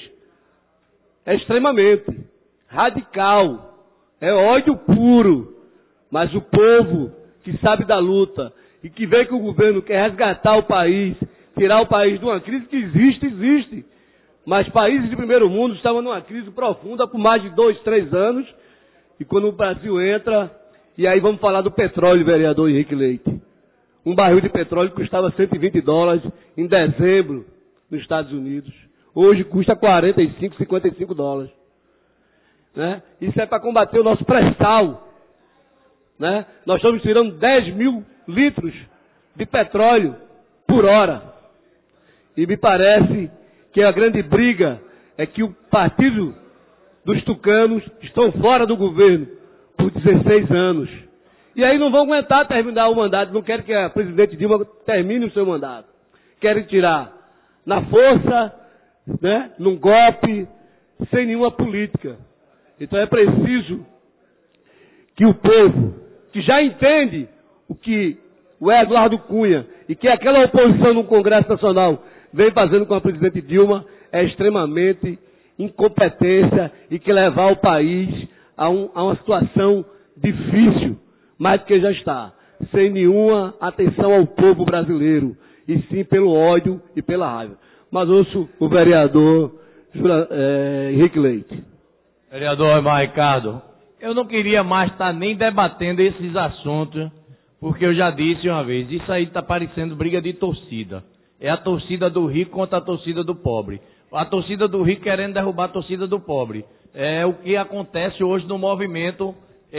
é extremamente radical. É ódio puro. Mas o povo que sabe da luta e que vê que o governo quer resgatar o país, tirar o país de uma crise que existe. Mas países de primeiro mundo estavam numa crise profunda por mais de 2, 3 anos. E quando o Brasil entra, e aí vamos falar do petróleo, vereador Henrique Leite. Um barril de petróleo custava $120 em dezembro nos Estados Unidos. Hoje custa 45, 55 dólares. Né? Isso é para combater o nosso pré-sal. Né? Nós estamos tirando 10 mil litros de petróleo por hora. E me parece que a grande briga é que o partido dos tucanos estão fora do governo por 16 anos. E aí não vão aguentar terminar o mandato, não querem que a presidente Dilma termine o seu mandato. Querem tirar na força, né, num golpe, sem nenhuma política. Então é preciso que o povo, que já entende o que o Eduardo Cunha e que aquela oposição no Congresso Nacional vem fazendo com a presidente Dilma, é extremamente incompetência e que levar o país a uma situação difícil, mais do que já está, sem nenhuma atenção ao povo brasileiro, e sim pelo ódio e pela raiva. Mas ouço o vereador Henrique Leite. Vereador Omar Ricardo, eu não queria mais estar nem debatendo esses assuntos, porque eu já disse uma vez, isso aí está parecendo briga de torcida. É a torcida do rico contra a torcida do pobre. A torcida do rico querendo derrubar a torcida do pobre. É o que acontece hoje no movimento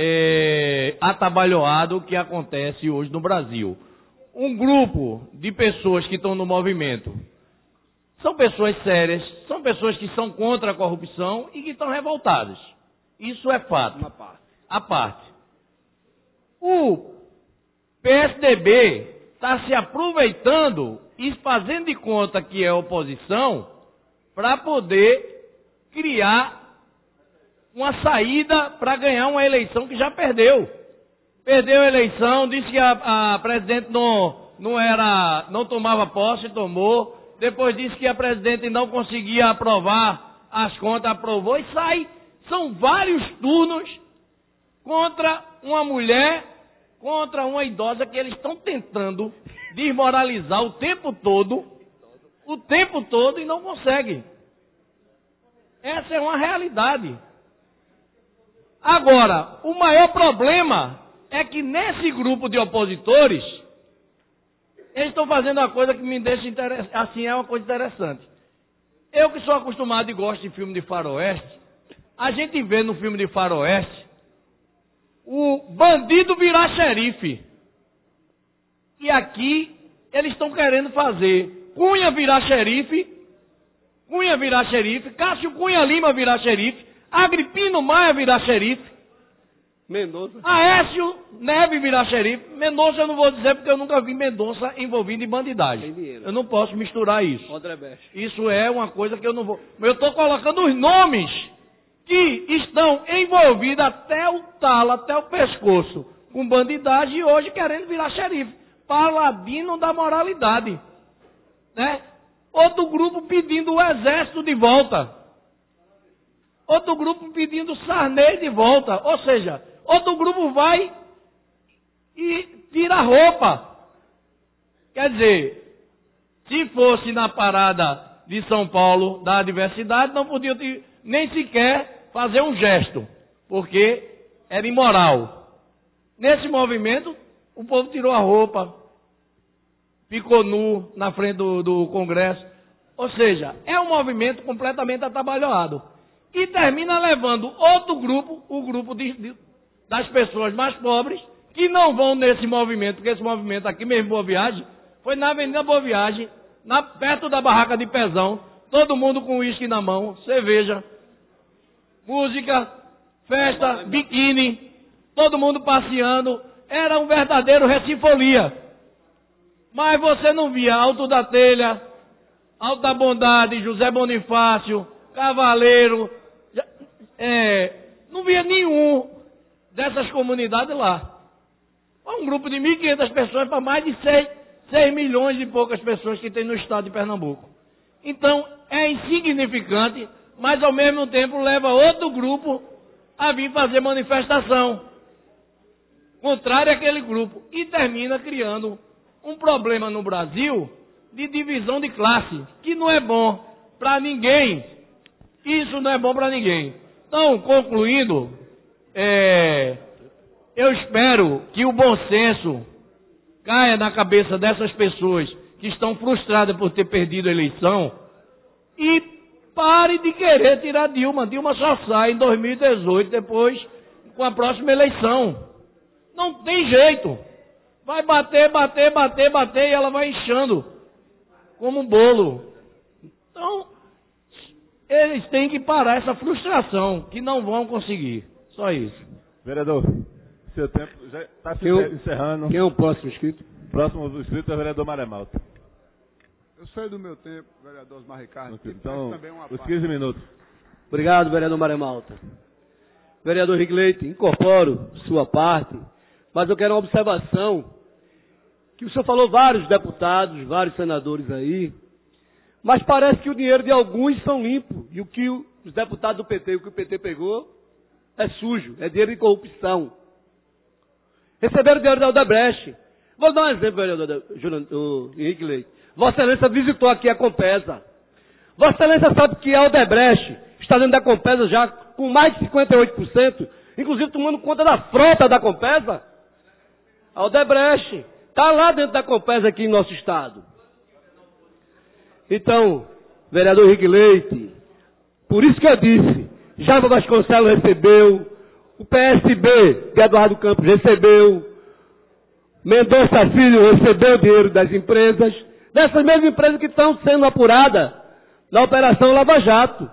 atabalhoado que acontece hoje no Brasil. Um grupo de pessoas que estão no movimento são pessoas sérias, são pessoas que são contra a corrupção e que estão revoltadas. Isso é fato. Uma parte. A parte. O PSDB está se aproveitando e fazendo de conta que é oposição para poder criar uma saída para ganhar uma eleição que já perdeu. Perdeu a eleição, disse que a presidente não tomava posse, tomou. Depois disse que a presidente não conseguia aprovar as contas, aprovou e sai. São vários turnos contra uma mulher, contra uma idosa que eles estão tentando desmoralizar o tempo todo e não conseguem. Essa é uma realidade. Agora, o maior problema é que nesse grupo de opositores, eles estão fazendo uma coisa que me deixa assim, é uma coisa interessante. Eu que sou acostumado e gosto de filme de faroeste, a gente vê no filme de faroeste o bandido virar xerife. E aqui eles estão querendo fazer Cunha virar xerife, Cássio Cunha Lima virar xerife, Agripino Maia virar xerife, Mendonça, Aécio Neves virar xerife. Mendonça eu não vou dizer porque eu nunca vi Mendonça envolvido em bandidagem. Eu não posso misturar isso. Isso é uma coisa que eu não vou... Eu estou colocando os nomes que estão envolvidos até o talo, até o pescoço, com bandidagem e hoje querendo virar xerife. Paladino da moralidade. Né? Outro grupo pedindo o exército de volta. outro grupo pedindo Sarney de volta. Ou seja, outro grupo vai e tira a roupa. Quer dizer, se fosse na parada de São Paulo da diversidade, não podia nem sequer fazer um gesto, porque era imoral. Nesse movimento, o povo tirou a roupa, ficou nu na frente do Congresso. Ou seja, é um movimento completamente atabalhoado. E termina levando outro grupo, o grupo das pessoas mais pobres, que não vão nesse movimento, porque esse movimento aqui mesmo, Boa Viagem, foi na Avenida Boa Viagem, perto da barraca de Pezão, todo mundo com uísque na mão, cerveja, música, festa, biquíni, todo mundo passeando. Era um verdadeiro Recifolia. Mas você não via Alto da Telha, Alto da Bondade, José Bonifácio, Cavaleiro, não via nenhum dessas comunidades lá. Um grupo de 1.500 pessoas para mais de 6 milhões e poucas pessoas que tem no estado de Pernambuco. Então, é insignificante, mas ao mesmo tempo leva outro grupo a vir fazer manifestação contrária àquele grupo e termina criando um problema no Brasil de divisão de classe, que não é bom para ninguém. Isso não é bom para ninguém. Então, concluindo, eu espero que o bom senso caia na cabeça dessas pessoas que estão frustradas por ter perdido a eleição e pare de querer tirar Dilma. Dilma só sai em 2018, depois, com a próxima eleição. Não tem jeito. Vai bater e ela vai inchando como um bolo. Então, eles têm que parar essa frustração, que não vão conseguir. Só isso. Vereador, seu tempo já está se encerrando. Quem é o próximo inscrito? Próximo do inscrito é o vereador Maremalta. Eu sei do meu tempo, vereador Osmar Ricardo. Então, os 15 minutos. Obrigado, vereador Maremalta. Vereador Rigleite, incorporo sua parte, mas eu quero uma observação, que o senhor falou vários deputados, vários senadores aí, mas parece que o dinheiro de alguns são limpos, e o que os deputados do PT, o que o PT pegou, é sujo, é dinheiro de corrupção. Receberam dinheiro da Odebrecht. Vou dar um exemplo, vereador Henrique Leite. Vossa Excelência visitou aqui a Compesa. Vossa Excelência sabe que a Odebrecht está dentro da Compesa já com mais de 58%, inclusive tomando conta da frota da Compesa. A Odebrecht está lá dentro da Compesa aqui em nosso estado. Então, vereador Henrique Leite, por isso que eu disse, Java Vasconcelos recebeu, o PSB de Eduardo Campos recebeu, Mendonça Filho recebeu dinheiro das empresas, dessas mesmas empresas que estão sendo apuradas na Operação Lava Jato.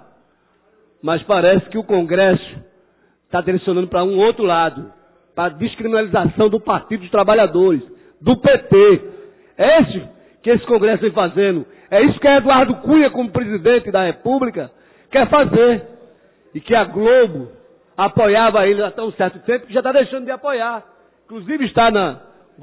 Mas parece que o Congresso está direcionando para um outro lado, para a descriminalização do Partido dos Trabalhadores, do PT. É isso que esse Congresso vem fazendo. É isso que Eduardo Cunha, como presidente da República, quer fazer. E que a Globo apoiava ele até um certo tempo, que já está deixando de apoiar. Inclusive está na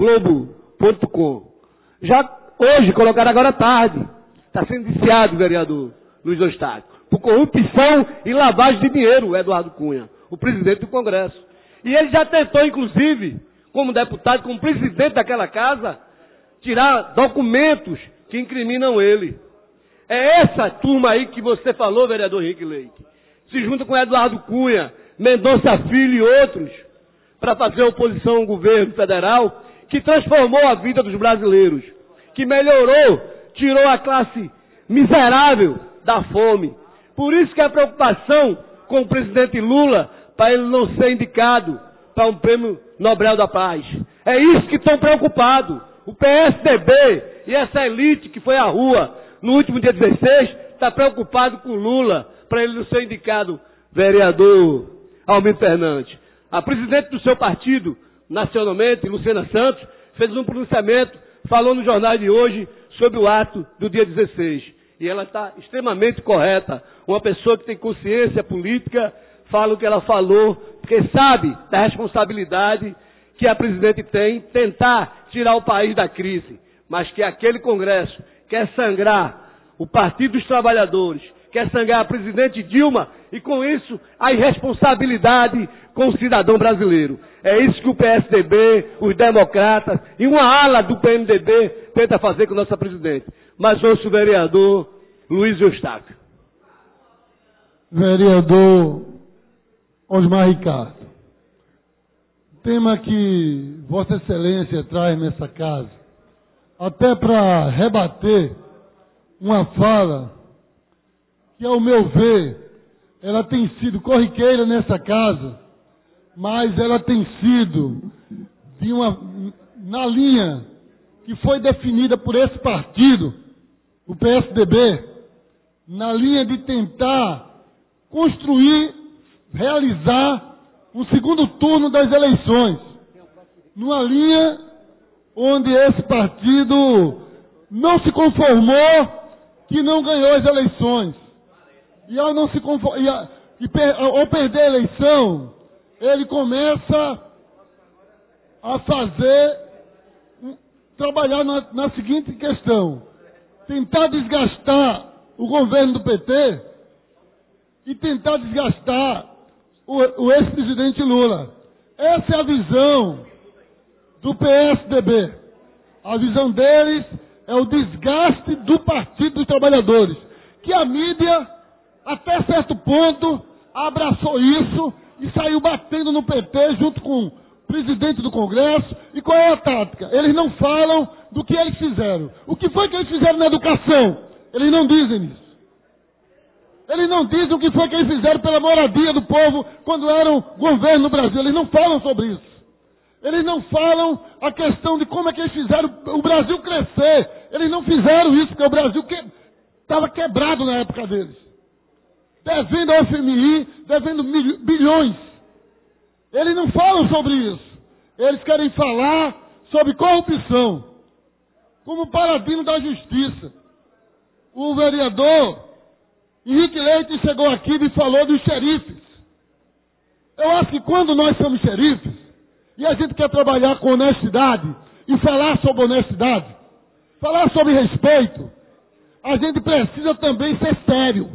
Globo.com. Já hoje, colocaram agora à tarde, está sendo indiciado o vereador Luiz Eustáquio, por corrupção e lavagem de dinheiro, o Eduardo Cunha, o presidente do Congresso. E ele já tentou, inclusive, como deputado, como presidente daquela casa, tirar documentos que incriminam ele. É essa turma aí que você falou, vereador Henrique Leite, se junta com Eduardo Cunha, Mendonça Filho e outros, para fazer oposição ao governo federal, que transformou a vida dos brasileiros, que melhorou, tirou a classe miserável da fome. Por isso que a preocupação com o presidente Lula, para ele não ser indicado para um prêmio Nobel da Paz. É isso que estão preocupados. O PSDB e essa elite que foi à rua no último dia 16, está preocupado com Lula, para ele não ser indicado vereador Almir Fernandes. A presidente do seu partido, nacionalmente, Luciana Santos, fez um pronunciamento, falou no jornal de hoje sobre o ato do dia 16. E ela está extremamente correta. Uma pessoa que tem consciência política fala o que ela falou, porque sabe da responsabilidade que a presidente tem tentar tirar o país da crise. Mas que aquele Congresso quer sangrar o Partido dos Trabalhadores, quer sangar a presidente Dilma e, com isso, a irresponsabilidade com o cidadão brasileiro. É isso que o PSDB, os democratas e uma ala do PMDB tenta fazer com o nosso presidente. Mas ouço o vereador Luiz Eustáquio. Vereador Osmar Ricardo, o tema que Vossa Excelência traz nessa casa, até para rebater uma fala que, ao meu ver, ela tem sido corriqueira nessa casa, mas ela tem sido na linha que foi definida por esse partido, o PSDB, na linha de tentar construir, realizar um segundo turno das eleições, numa linha onde esse partido não se conformou que não ganhou as eleições. E ao não se ao perder a eleição, ele começa a trabalhar na seguinte questão: tentar desgastar o governo do PT e tentar desgastar o ex-presidente Lula. Essa é a visão do PSDB. A visão deles é o desgaste do Partido dos Trabalhadores, que a mídia, até certo ponto, abraçou isso e saiu batendo no PT junto com o presidente do Congresso. E qual é a tática? Eles não falam do que eles fizeram. O que foi que eles fizeram na educação? Eles não dizem isso. Eles não dizem o que foi que eles fizeram pela moradia do povo quando eram governo no Brasil. Eles não falam sobre isso. Eles não falam a questão de como é que eles fizeram o Brasil crescer. Eles não fizeram isso, porque o Brasil estava quebrado na época deles. Devendo ao FMI, devendo bilhões. Eles não falam sobre isso. Eles querem falar sobre corrupção, como paradigma da justiça. O vereador Henrique Leite chegou aqui e falou dos xerifes. Eu acho que quando nós somos xerifes, e a gente quer trabalhar com honestidade, e falar sobre honestidade, falar sobre respeito, a gente precisa também ser sério.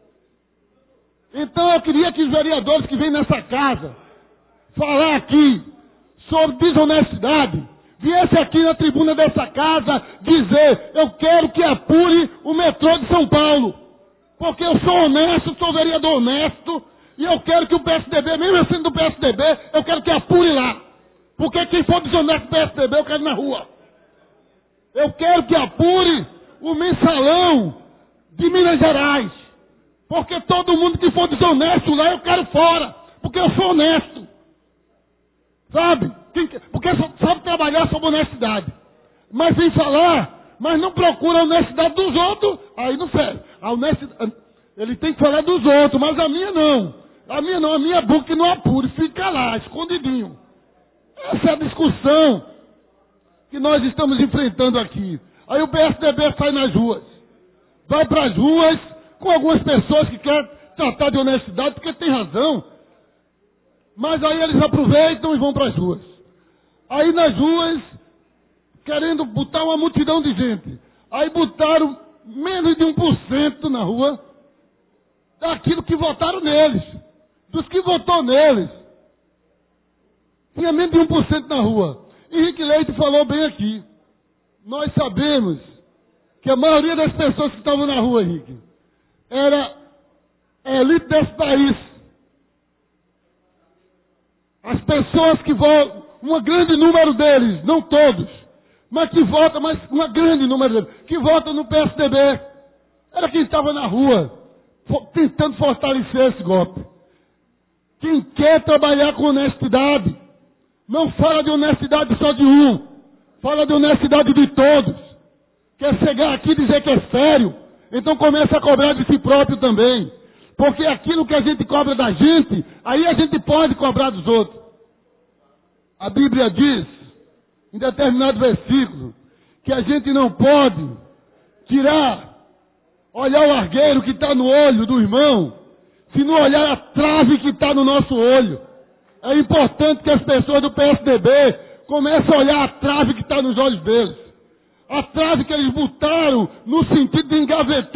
Então eu queria que os vereadores que vêm nessa casa falar aqui sobre desonestidade, viesse aqui na tribuna dessa casa dizer: eu quero que apure o metrô de São Paulo. Porque eu sou honesto, sou vereador honesto, e eu quero que o PSDB, mesmo sendo do PSDB, eu quero que apure lá. Porque quem for desonesto do PSDB, eu quero na rua. Eu quero que apure o mensalão de Minas Gerais. Porque todo mundo que for desonesto lá, eu quero fora. Porque eu sou honesto. Sabe? Porque sabe trabalhar sobre honestidade. Mas vem falar, mas não procura a honestidade dos outros, aí não serve. A honestidade, ele tem que falar dos outros, mas a minha não. A minha boca não apure, fica lá, escondidinho. Essa é a discussão que nós estamos enfrentando aqui. Aí o PSDB sai nas ruas. Vai para as ruas com algumas pessoas que querem tratar de honestidade, porque tem razão. Mas aí eles aproveitam e vão para as ruas. Aí nas ruas, querendo botar uma multidão de gente. Aí botaram menos de 1% na rua daquilo que votaram neles. Dos que votou neles. Tinha menos de 1% na rua. Henrique Leite falou bem aqui. Nós sabemos que a maioria das pessoas que estavam na rua, Henrique, era a elite desse país. As pessoas que votam, um grande número deles, não todos, mas que votam, mas um grande número deles, que votam no PSDB. Era quem estava na rua, tentando fortalecer esse golpe. Quem quer trabalhar com honestidade, não fala de honestidade só de um, fala de honestidade de todos. Quer chegar aqui e dizer que é sério, então começa a cobrar de si próprio também. Porque aquilo que a gente cobra da gente, aí a gente pode cobrar dos outros. A Bíblia diz, em determinado versículo, que a gente não pode olhar o argueiro que está no olho do irmão, se não olhar a trave que está no nosso olho. É importante que as pessoas do PSDB comecem a olhar a trave que está nos olhos deles. A trave que eles botaram no sentido de engavetar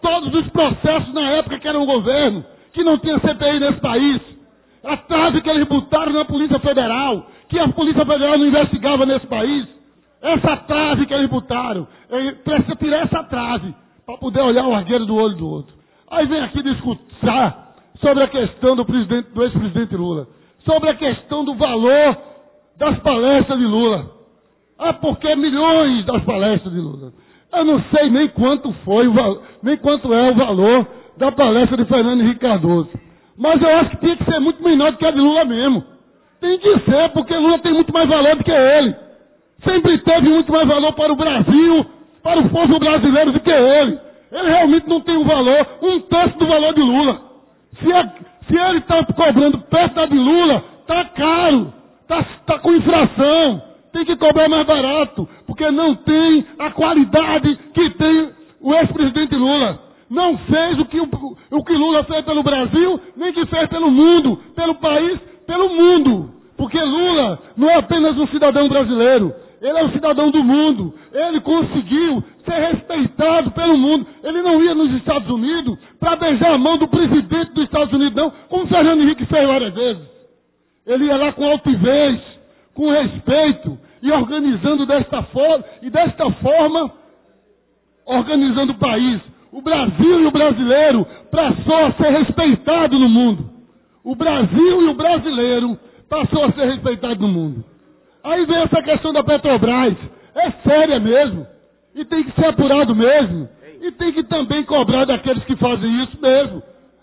todos os processos na época que era o governo, que não tinha CPI nesse país. A trave que eles botaram na Polícia Federal, que a Polícia Federal não investigava nesse país. Essa trave que eles botaram, precisa tirar essa trave para poder olhar o argueiro do olho do outro. Aí vem aqui discutir sobre a questão do ex-presidente Lula, sobre a questão do valor das palestras de Lula. Porque milhões das palestras de Lula. Eu não sei nem quanto nem quanto é o valor da palestra de Fernando Henrique Cardoso. Mas eu acho que tinha que ser muito menor do que a de Lula mesmo. Tem que ser, porque Lula tem muito mais valor do que ele. Sempre teve muito mais valor para o Brasil, para o povo brasileiro do que ele. Ele realmente não tem um valor, um terço do valor de Lula. Se ele está cobrando perto da de Lula, está caro, está com inflação, tem que cobrar mais barato, porque não tem a qualidade que tem o ex-presidente Lula. Não fez o que Lula fez pelo Brasil, nem que fez pelo mundo, pelo país, pelo mundo. Porque Lula não é apenas um cidadão brasileiro, ele é um cidadão do mundo. Ele conseguiu ser respeitado pelo mundo. Ele não ia nos Estados Unidos para beijar a mão do presidente dos Estados Unidos, não, como Fernando Henrique fez várias vezes. Ele ia lá com altivez, com respeito, e organizando desta forma, organizando o país. O Brasil e o brasileiro passou a ser respeitado no mundo. O Brasil e o brasileiro passou a ser respeitado no mundo. Aí vem essa questão da Petrobras. É séria mesmo. E tem que ser apurado mesmo. E tem que também cobrar daqueles que fazem isso mesmo.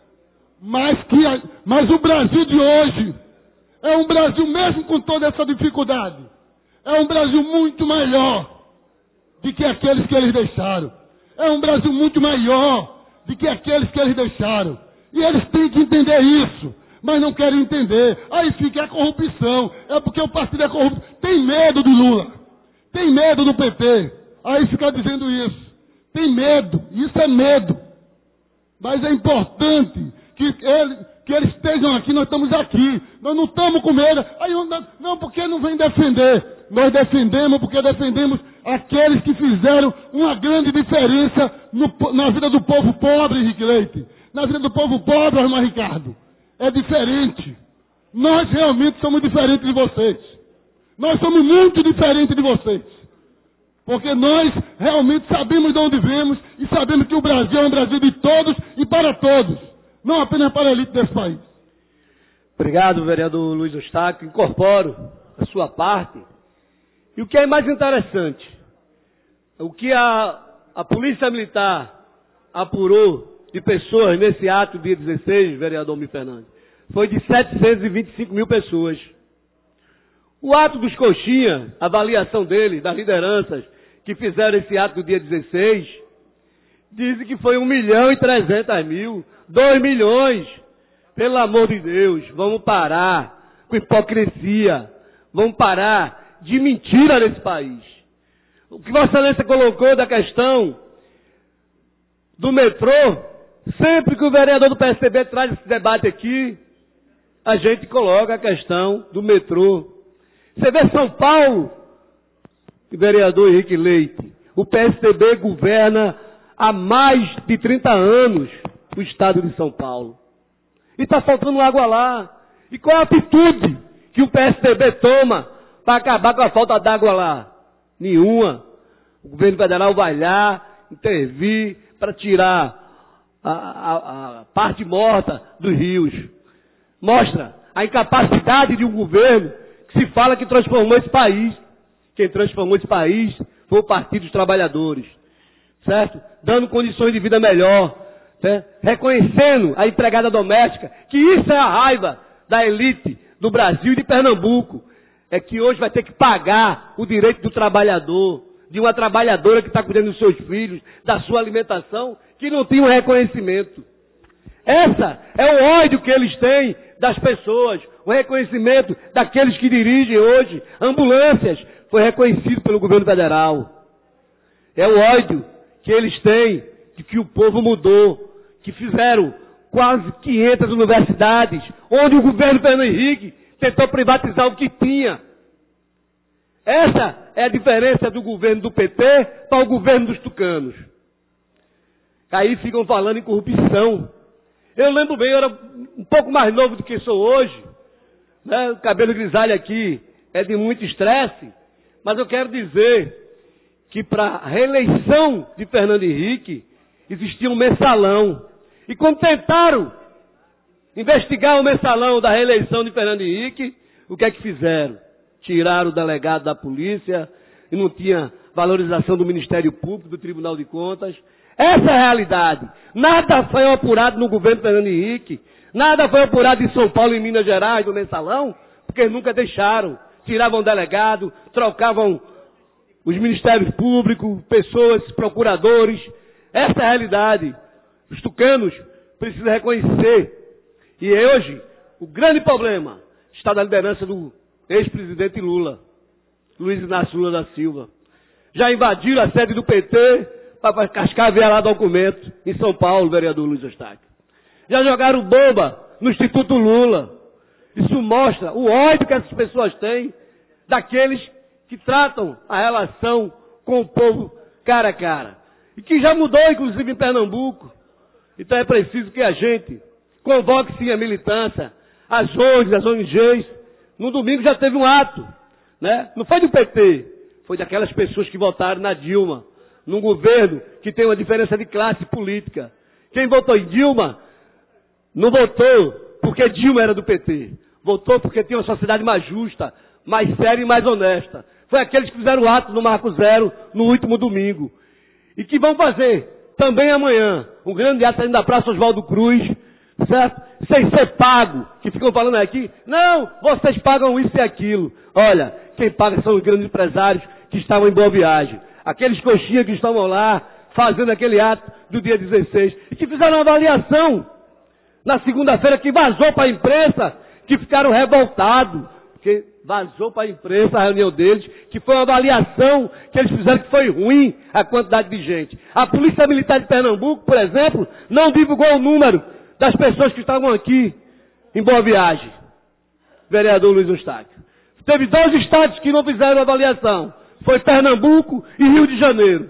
Mas o Brasil de hoje é um Brasil, mesmo com toda essa dificuldade, é um Brasil muito maior do que aqueles que eles deixaram. É um Brasil muito maior do que aqueles que eles deixaram. E eles têm que entender isso, mas não querem entender. Aí fica a corrupção. É porque o partido é corrupto. Tem medo do Lula. Tem medo do PT. Aí fica dizendo isso. Tem medo. Isso é medo. Mas é importante que eles estejam aqui. Nós estamos aqui. Nós não estamos com medo. Aí não, porque não vem defender. Nós defendemos porque defendemos aqueles que fizeram uma grande diferença na vida do povo pobre, Henrique Leite. Na vida do povo pobre, Osmar Ricardo. É diferente. Nós realmente somos diferentes de vocês. Nós somos muito diferentes de vocês. Porque nós realmente sabemos de onde vemos e sabemos que o Brasil é um Brasil de todos e para todos. Não apenas para a elite desse país. Obrigado, vereador Luiz Eustáquio. Incorporo a sua parte. E o que é mais interessante, o que a Polícia Militar apurou de pessoas nesse ato dia 16, vereador Mi Fernandes, foi de 725 mil pessoas. O ato dos coxinhas, a avaliação deles, das lideranças que fizeram esse ato do dia 16, dizem que foi 1.300.000, 2 milhões. Pelo amor de Deus, vamos parar com hipocrisia, vamos parar de mentira nesse país. O que Vossa Excelência colocou da questão do metrô, sempre que o vereador do PSDB traz esse debate aqui, a gente coloca a questão do metrô. Você vê São Paulo, vereador Henrique Leite, o PSDB governa há mais de 30 anos o estado de São Paulo. E está faltando água lá. E qual a atitude que o PSDB toma para acabar com a falta d'água lá? Nenhuma. O governo federal vai lá intervir para tirar a parte morta dos rios. Mostra a incapacidade de um governo que se fala que transformou esse país. Quem transformou esse país foi o Partido dos Trabalhadores, certo? Dando condições de vida melhor, certo? Reconhecendo a empregada doméstica, que isso é a raiva da elite do Brasil e de Pernambuco. É que hoje vai ter que pagar o direito do trabalhador, de uma trabalhadora que está cuidando dos seus filhos, da sua alimentação, que não tem um reconhecimento. Essa é o ódio que eles têm das pessoas, o reconhecimento daqueles que dirigem hoje ambulâncias, foi reconhecido pelo governo federal. É o ódio que eles têm de que o povo mudou, que fizeram quase 500 universidades, onde o governo Fernando Henrique tentou privatizar o que tinha. Essa é a diferença do governo do PT para o governo dos tucanos. Aí ficam falando em corrupção. Eu lembro bem, eu era um pouco mais novo do que sou hoje, né? O cabelo grisalho aqui é de muito estresse, mas eu quero dizer que para a reeleição de Fernando Henrique existia um mensalão. E quando tentaram investigar o mensalão da reeleição de Fernando Henrique, o que é que fizeram? Tiraram o delegado da polícia e não tinha valorização do Ministério Público, do Tribunal de Contas. Essa é a realidade. Nada foi apurado no governo Fernando Henrique, nada foi apurado em São Paulo e Minas Gerais, do mensalão, porque nunca deixaram. Tiravam o delegado, trocavam os ministérios públicos, pessoas, procuradores. Essa é a realidade. Os tucanos precisam reconhecer. E hoje, o grande problema está na liderança do ex-presidente Lula, Luiz Inácio Lula da Silva. Já invadiram a sede do PT para cascavear lá documento em São Paulo, vereador Luiz Eustáquio. Já jogaram bomba no Instituto Lula. Isso mostra o ódio que essas pessoas têm daqueles que tratam a relação com o povo cara a cara. E que já mudou, inclusive, em Pernambuco. Então é preciso que a gente convoque sim a militância, as ONGs. No domingo já teve um ato, né? Não foi do PT, foi daquelas pessoas que votaram na Dilma, num governo que tem uma diferença de classe política. Quem votou em Dilma não votou porque Dilma era do PT. Votou porque tinha uma sociedade mais justa, mais séria e mais honesta. Foi aqueles que fizeram o ato no Marco Zero no último domingo. E que vão fazer também amanhã um grande ato saindo da Praça Oswaldo Cruz, certo? Sem ser pago, que ficam falando aqui, não, vocês pagam isso e aquilo. Olha, quem paga são os grandes empresários que estavam em Boa Viagem. Aqueles coxinhas que estavam lá fazendo aquele ato do dia 16 e que fizeram uma avaliação na segunda-feira que vazou para a imprensa, que ficaram revoltados, porque vazou para a imprensa a reunião deles, que foi uma avaliação que eles fizeram que foi ruim a quantidade de gente. A Polícia Militar de Pernambuco, por exemplo, não divulgou o número das pessoas que estavam aqui em Boa Viagem. Vereador Luiz Eustáquio. Teve 2 estados que não fizeram avaliação. Foi Pernambuco e Rio de Janeiro.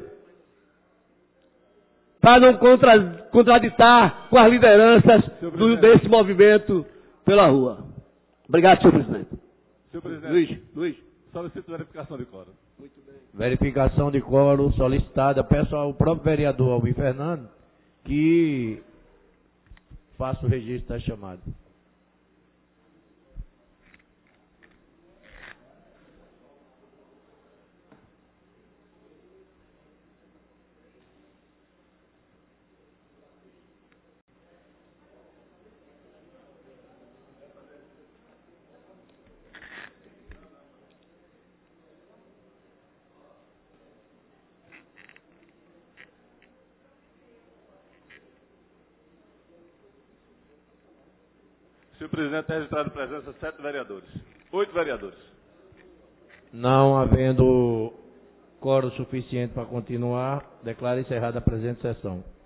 Para não contraditar com as lideranças desse movimento pela rua. Obrigado, senhor presidente. Senhor presidente. Luiz. Solicito verificação de quórum. Muito bem. Verificação de quórum solicitada. Peço ao próprio vereador Alvin Fernando que faça o registro da chamada. Senhor presidente, é registrado presença 7 vereadores. 8 vereadores. Não havendo quórum suficiente para continuar, declaro encerrada a presente sessão.